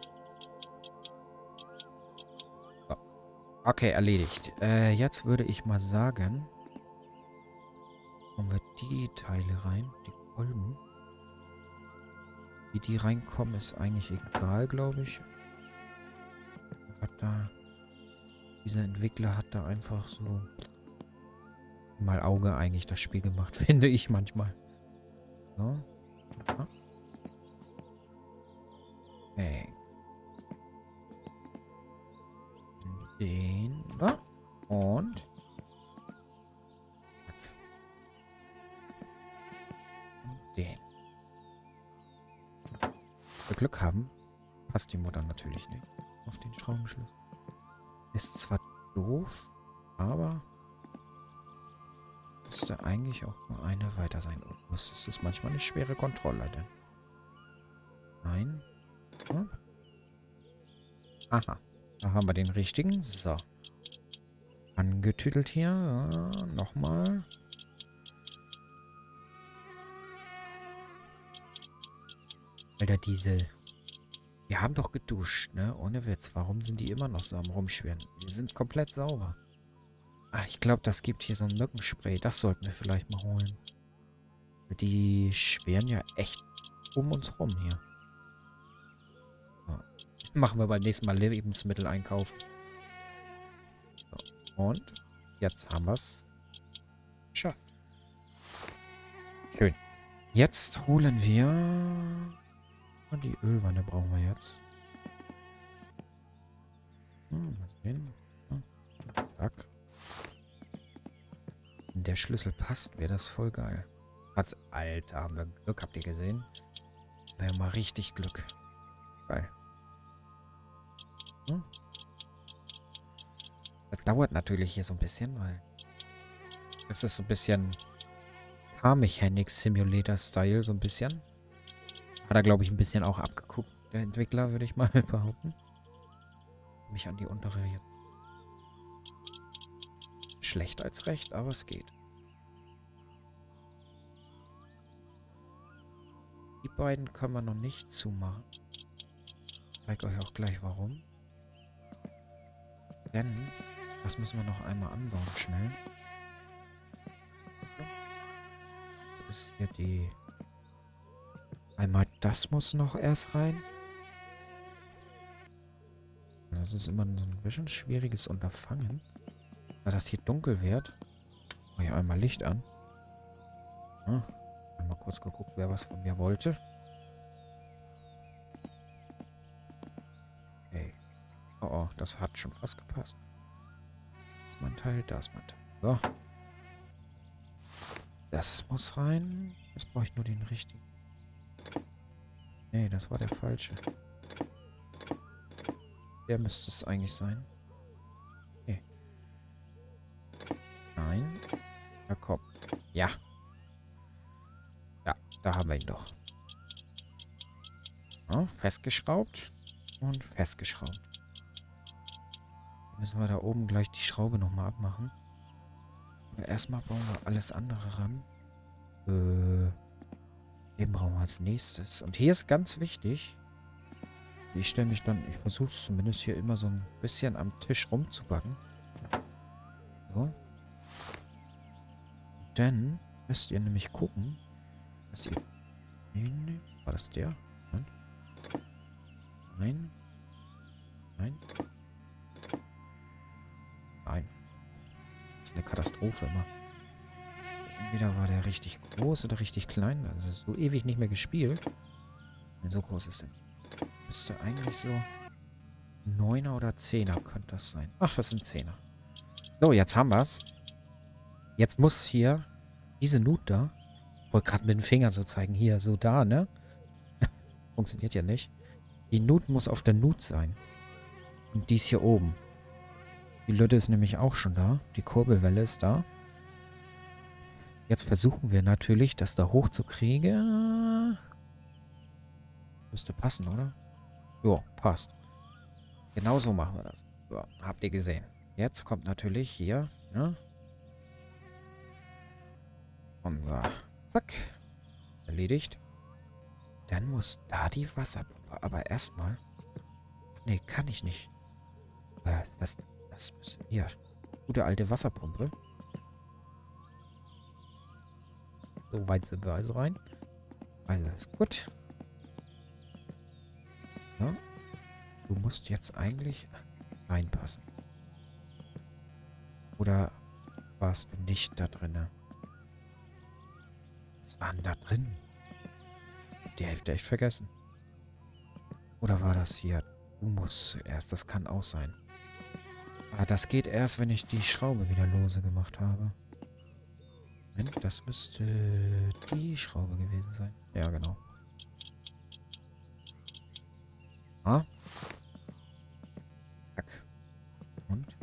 So. Okay, erledigt. Äh, jetzt würde ich mal sagen, kommen wir die Teile rein, die Kolben. Wie die reinkommen, ist eigentlich egal, glaube ich. Hat da, dieser Entwickler hat da einfach so mal Auge eigentlich das Spiel gemacht, finde ich manchmal. So. Ja. Okay. Den da. Und. Zack. Und den. Wenn wir Glück haben, passt die Mutter natürlich nicht auf den Schraubenschlüssel. Ist zwar doof, aber müsste eigentlich auch nur eine weiter sein. Oh, das ist manchmal eine schwere Kontrolle, denn. Nein. Hm. Aha. Da haben wir den richtigen. So. Angetüdelt hier. Ja, nochmal. Alter, Diesel. Wir haben doch geduscht, ne? Ohne Witz. Warum sind die immer noch so am Rumschwirren? Die sind komplett sauber. Ach, ich glaube, das gibt hier so ein Mückenspray. Das sollten wir vielleicht mal holen. Die schwirren ja echt um uns rum hier. So. Machen wir beim nächsten Mal Lebensmittel einkaufen. So. Und jetzt haben wir es geschafft. Schön. Jetzt holen wir... Und die Ölwanne brauchen wir jetzt. Hm, mal sehen. Hm. Zack. Wenn der Schlüssel passt, wäre das voll geil. Hat's, Alter, haben wir Glück, habt ihr gesehen? Wir haben mal richtig Glück. Geil. Hm. Das dauert natürlich hier so ein bisschen, weil das ist so ein bisschen Car Mechanics Simulator Style, so ein bisschen. Hat er, glaube ich, ein bisschen auch abgeguckt, der Entwickler, würde ich mal behaupten. Mich an die untere jetzt. Schlecht als recht, aber es geht. Die beiden können wir noch nicht zumachen. Ich zeige euch auch gleich warum. Denn das müssen wir noch einmal anbauen, schnell. Das ist hier die... Einmal das muss noch erst rein. Das ist immer so ein bisschen schwieriges Unterfangen. Da das hier dunkel wird. Mache ich einmal Licht an. Ah, mal kurz geguckt, wer was von mir wollte. Okay. Oh, oh, das hat schon fast gepasst. Das ist mein Teil, da ist mein Teil. So. Das muss rein. Jetzt brauche ich nur den richtigen. Nee, das war der falsche. Der müsste es eigentlich sein. Nee. Nein. Na komm. Ja. Ja, da haben wir ihn doch. Ja, festgeschraubt. Und festgeschraubt. Müssen wir da oben gleich die Schraube nochmal abmachen. Aber erstmal bauen wir alles andere ran. Äh... Den brauchen wir als nächstes. Und hier ist ganz wichtig. Ich stelle mich dann, ich versuche es zumindest hier immer so ein bisschen am Tisch rumzubacken. So. Dann müsst ihr nämlich gucken, dass ihr... Nee, nee. War das der? Nein. Nein. Nein. Nein. Das ist eine Katastrophe immer. Entweder war der richtig groß oder richtig klein. Also so ewig nicht mehr gespielt. Denn so groß ist er. Müsste eigentlich so neuner oder zehner könnte das sein. Ach, das sind zehner. So, jetzt haben wir es. Jetzt muss hier diese Nut da. Ich wollte gerade mit dem Finger so zeigen. Hier, so da, ne? Funktioniert ja nicht. Die Nut muss auf der Nut sein. Und die ist hier oben. Die Lütte ist nämlich auch schon da. Die Kurbelwelle ist da. Jetzt versuchen wir natürlich, das da hochzukriegen. Müsste passen, oder? Jo, passt. Genau so machen wir das. So, habt ihr gesehen. Jetzt kommt natürlich hier, ne? Unser... Zack. Erledigt. Dann muss da die Wasserpumpe. Aber erstmal... Nee, kann ich nicht. Äh, das... Das müssen wir... Gute alte Wasserpumpe. So weit sind wir also rein. Also ist gut. Ja. Du musst jetzt eigentlich reinpassen. Oder warst du nicht da drin? Was war denn da drin? Die Hälfte echt vergessen. Oder war das hier? Du musst zuerst. Das kann auch sein. Aber das geht erst, wenn ich die Schraube wieder lose gemacht habe. Moment, das müsste die Schraube gewesen sein. Ja, genau. Ah. Zack. Und?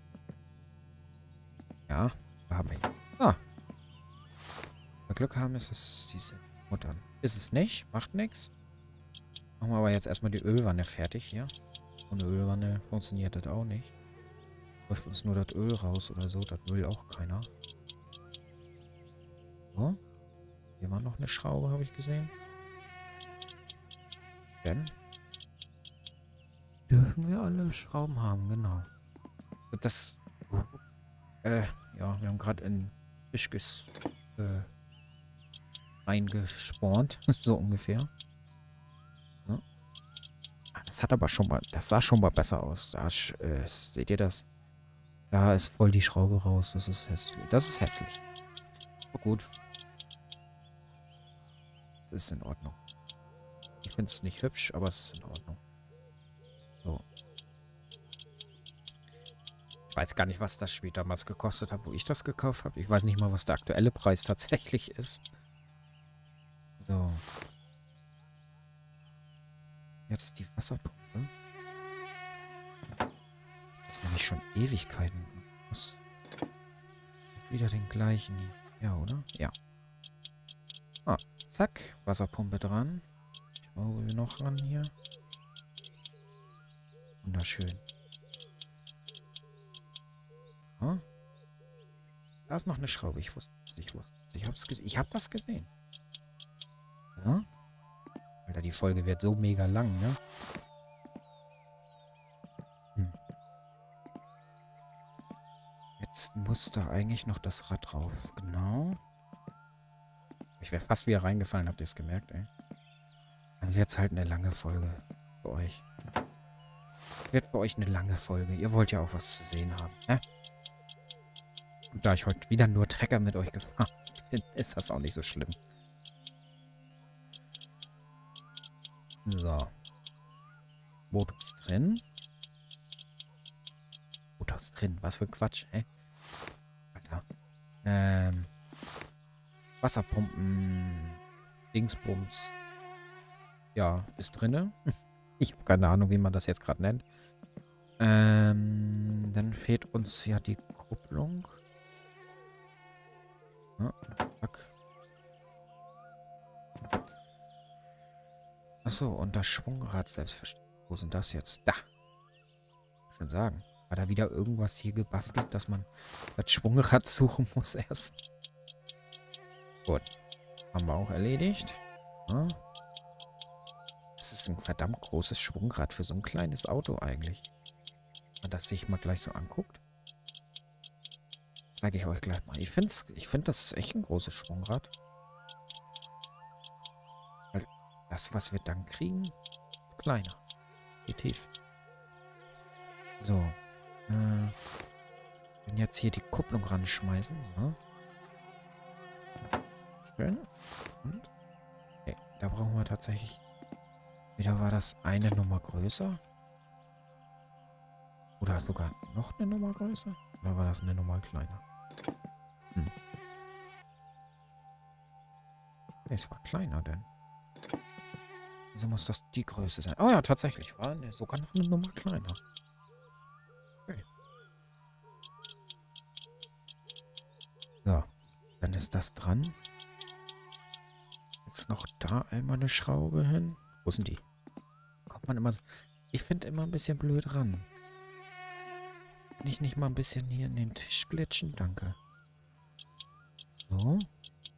Ja, da haben wir ihn. Ah. Wenn wir Glück haben, ist es diese Muttern. Ist es nicht, macht nichts. Machen wir aber jetzt erstmal die Ölwanne fertig hier. Ohne Ölwanne funktioniert das auch nicht. Läuft uns nur das Öl raus oder so. Das will auch keiner. So. Hier war noch eine Schraube, habe ich gesehen. Denn dürfen wir alle Schrauben haben, genau. Das... Äh, ja, wir haben gerade in Fisch ges... Äh, reingespornt. So ungefähr. So. Ah, das hat aber schon mal... Das sah schon mal besser aus. Da, äh, seht ihr das? Da ist voll die Schraube raus. Das ist hässlich. Das ist hässlich. Aber gut. Das ist in Ordnung. Ich finde es nicht hübsch, aber es ist in Ordnung. So. Ich weiß gar nicht, was das Spiel damals gekostet hat, wo ich das gekauft habe. Ich weiß nicht mal, was der aktuelle Preis tatsächlich ist. So. Jetzt ist die Wasserpumpe. Das ist nämlich schon Ewigkeiten. Was? Wieder den gleichen. Ja, oder? Ja. Ah, zack. Wasserpumpe dran. Schraube wir noch ran hier. Wunderschön. Ah. Da ist noch eine Schraube. Ich wusste es, ich wusste es. Ich hab's gesehen. Ich hab das gesehen. Ja? Alter, die Folge wird so mega lang, ne? Hm. Jetzt muss da eigentlich noch das Rad drauf. Genau. Ich wäre fast wieder reingefallen, habt ihr es gemerkt, ey? Dann wird es halt eine lange Folge für euch. Wird für euch eine lange Folge. Ihr wollt ja auch was zu sehen haben, ne? Und da ich heute wieder nur Trecker mit euch gefahren bin, ist das auch nicht so schlimm. So. Motor ist drin. Motor ist drin. Was für Quatsch, ey. Alter. Ähm. Wasserpumpen. Dingsbums. Ja, ist drinne. Ich habe keine Ahnung, wie man das jetzt gerade nennt. Ähm, dann fehlt uns ja die Kupplung. Ja, zack. Achso, und das Schwungrad selbstverständlich. Wo sind das jetzt? Da. Schon sagen. Hat er wieder irgendwas hier gebastelt, dass man das Schwungrad suchen muss erst? Gut. Haben wir auch erledigt. Ja. Das ist ein verdammt großes Schwungrad für so ein kleines Auto eigentlich. Wenn man das sich mal gleich so anguckt. Zeige ich euch gleich mal. Ich finde, ich find, das ist echt ein großes Schwungrad. Weil das, was wir dann kriegen, ist kleiner. Definitiv. So. Äh, wenn jetzt hier die Kupplung ranschmeißen. So. Schön. Und? Okay, da brauchen wir tatsächlich... Wieder war das eine Nummer größer. Oder sogar noch eine Nummer größer. Oder war das eine Nummer kleiner? Hm. Nee, es war kleiner denn. Wieso muss das die Größe sein? Oh ja, tatsächlich. War eine, sogar noch eine Nummer kleiner. Okay. So. Dann ist das dran. Jetzt noch da einmal eine Schraube hin. Wo sind die? Kommt man immer so... Ich finde immer ein bisschen blöd ran. Kann ich nicht mal ein bisschen hier in den Tisch glitschen? Danke. So.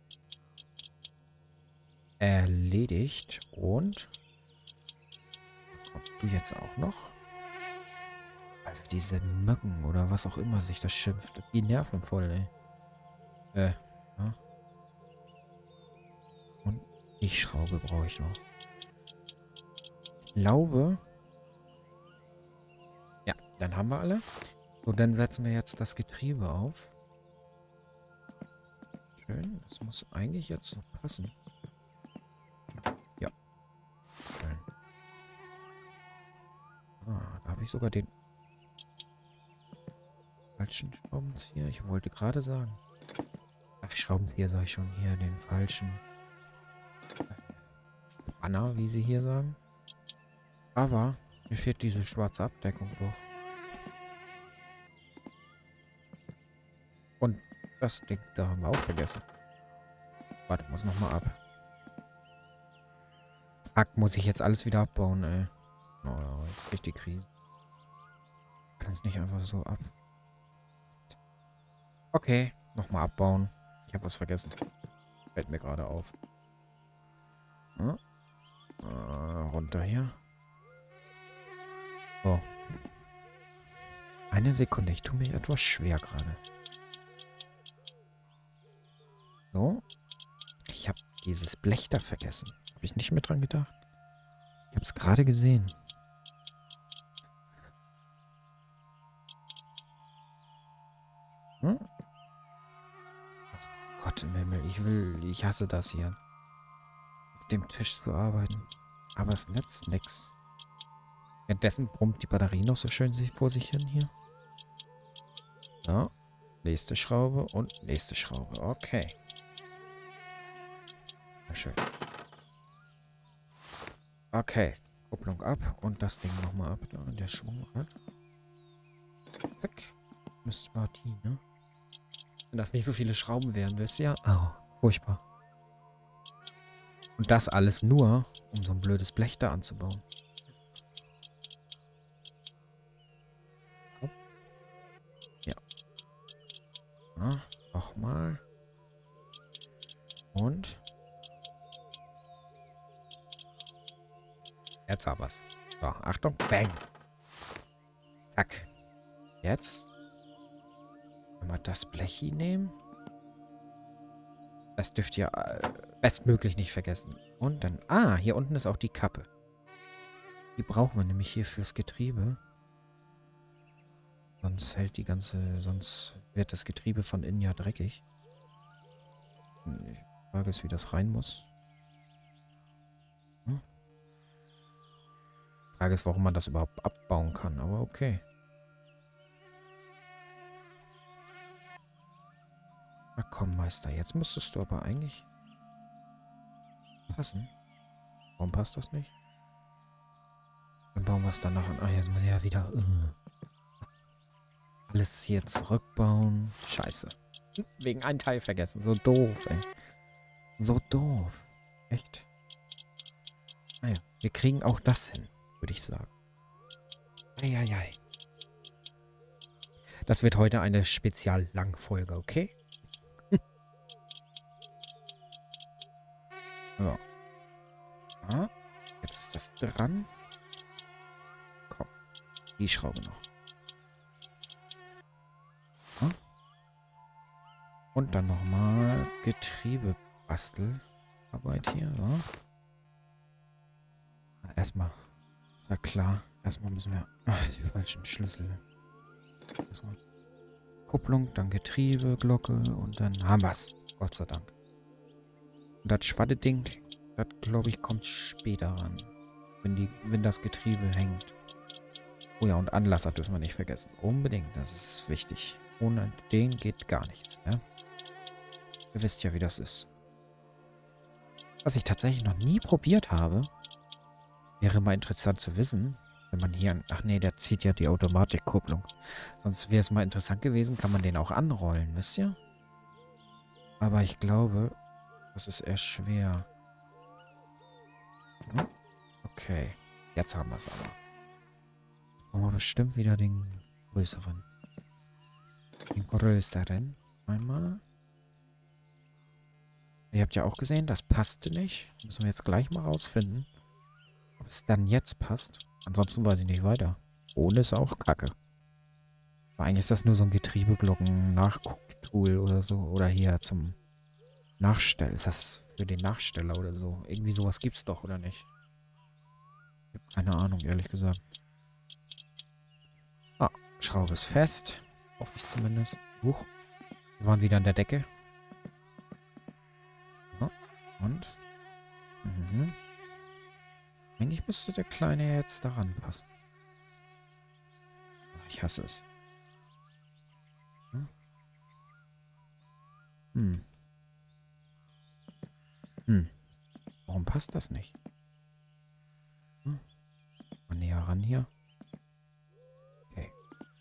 Erledigt. Und... Kommst du jetzt auch noch? Alter, diese Mücken oder was auch immer sich das schimpft. Die nerven voll, ey. Äh, ja. Und die Schraube brauche ich noch. Ich glaube... Ja, dann haben wir alle. So, dann setzen wir jetzt das Getriebe auf. Schön. Das muss eigentlich jetzt so passen. Ja. Schön. Ah, da habe ich sogar den falschen Schraubenzieher. Ich wollte gerade sagen. Ach, Schraubenzieher sage ich schon hier. Den falschen Anna, wie sie hier sagen. Aber mir fehlt diese schwarze Abdeckung doch. Und das Ding, da haben wir auch vergessen. Warte, muss nochmal ab. Fuck, muss ich jetzt alles wieder abbauen, ey. Oh, jetzt krieg ich die Krise. Kann es nicht einfach so ab. Okay, nochmal abbauen. Ich habe was vergessen. Fällt mir gerade auf. Hm? Äh, runter hier. So. Eine Sekunde, ich tue mir etwas schwer gerade. So. Ich habe dieses Blech da vergessen. Habe ich nicht mehr dran gedacht. Ich habe es gerade gesehen. Hm? Oh Gott im Himmel, ich will, ich hasse das hier. Auf dem Tisch zu arbeiten. Aber es nützt nichts. Währenddessen brummt die Batterie noch so schön vor sich hin hier. So. Nächste Schraube und nächste Schraube. Okay. Na schön. Okay. Kupplung ab und das Ding nochmal ab. Da in der Schwungrad. Zack. Müsste mal die, ne? Wenn das nicht so viele Schrauben wären, wisst ihr? Oh, furchtbar. Und das alles nur, um so ein blödes Blech da anzubauen. Ja. Ja, nochmal. Und? Jetzt haben wir's. So, Achtung. Bang. Zack. Jetzt. Mal das Blech hier nehmen. Das dürft ihr äh, bestmöglich nicht vergessen. Und dann... Ah, hier unten ist auch die Kappe. Die brauchen wir nämlich hier fürs Getriebe. Sonst hält die ganze... Sonst wird das Getriebe von innen ja dreckig. Die Frage ist, wie das rein muss. Hm? Die Frage ist, warum man das überhaupt abbauen kann. Aber okay. Na komm, Meister. Jetzt müsstest du aber eigentlich passen. Warum passt das nicht? Dann bauen wir es danach an. Ah, jetzt muss ich ja wieder... Uh, alles hier zurückbauen. Scheiße. Wegen einem Teil vergessen. So doof, ey. So doof. Echt. Naja, wir kriegen auch das hin, würde ich sagen. Eieiei. Das wird heute eine Spezial-Langfolge, okay? So. Ah, jetzt ist das dran. Komm. Die Schraube noch. Ah. Und dann nochmal Getriebebastelarbeit hier. So. Erstmal. Ist ja klar. Erstmal müssen wir... Ach, die falschen Schlüssel. Erstmal Kupplung, dann Getriebe, Glocke und dann haben wir es. Gott sei Dank. Und das Schwatte-Ding, das glaube ich kommt später ran. Wenn, die, wenn das Getriebe hängt. Oh ja, und Anlasser dürfen wir nicht vergessen. Unbedingt, das ist wichtig. Ohne den geht gar nichts, ne? Ihr wisst ja, wie das ist. Was ich tatsächlich noch nie probiert habe, wäre mal interessant zu wissen, wenn man hier... Ach nee, der zieht ja die Automatikkupplung. Sonst wäre es mal interessant gewesen, kann man den auch anrollen, wisst ihr? Aber ich glaube... Das ist eher schwer. Hm? Okay. Jetzt haben wir es aber. Jetzt brauchen wir bestimmt wieder den größeren. Den größeren. Einmal. Ihr habt ja auch gesehen, das passte nicht. Müssen wir jetzt gleich mal rausfinden, ob es dann jetzt passt. Ansonsten weiß ich nicht weiter. Ohne ist auch kacke. Aber eigentlich ist das nur so ein Getriebeglocken-Nachgucktool oder so. Oder hier zum... Nachstellen. Ist das für den Nachsteller oder so? Irgendwie sowas gibt's doch, oder nicht? Ich habe keine Ahnung, ehrlich gesagt. Ah, Schraube ist fest. Hoffe ich zumindest. Huch. Wir waren wieder an der Decke. So. Und? Mhm. Eigentlich müsste der Kleine jetzt daran passen. Ich hasse es. Hm. Hm. Hm. Warum passt das nicht? Hm. Mal näher ran hier. Okay.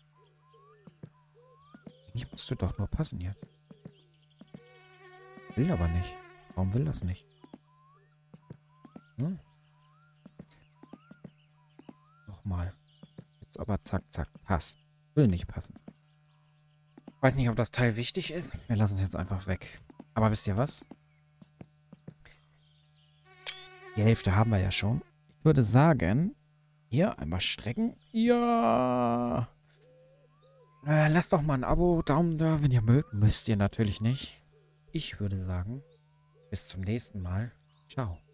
Eigentlich musst du doch nur passen jetzt. Will aber nicht. Warum will das nicht? Hm. Nochmal. Jetzt aber zack, zack. Passt. Will nicht passen. Ich weiß nicht, ob das Teil wichtig ist. Wir lassen es jetzt einfach weg. Aber wisst ihr was? Die Hälfte haben wir ja schon. Ich würde sagen, hier einmal strecken. Ja. Äh, lasst doch mal ein Abo, Daumen da, wenn ihr mögt. Müsst ihr natürlich nicht. Ich würde sagen, bis zum nächsten Mal. Ciao.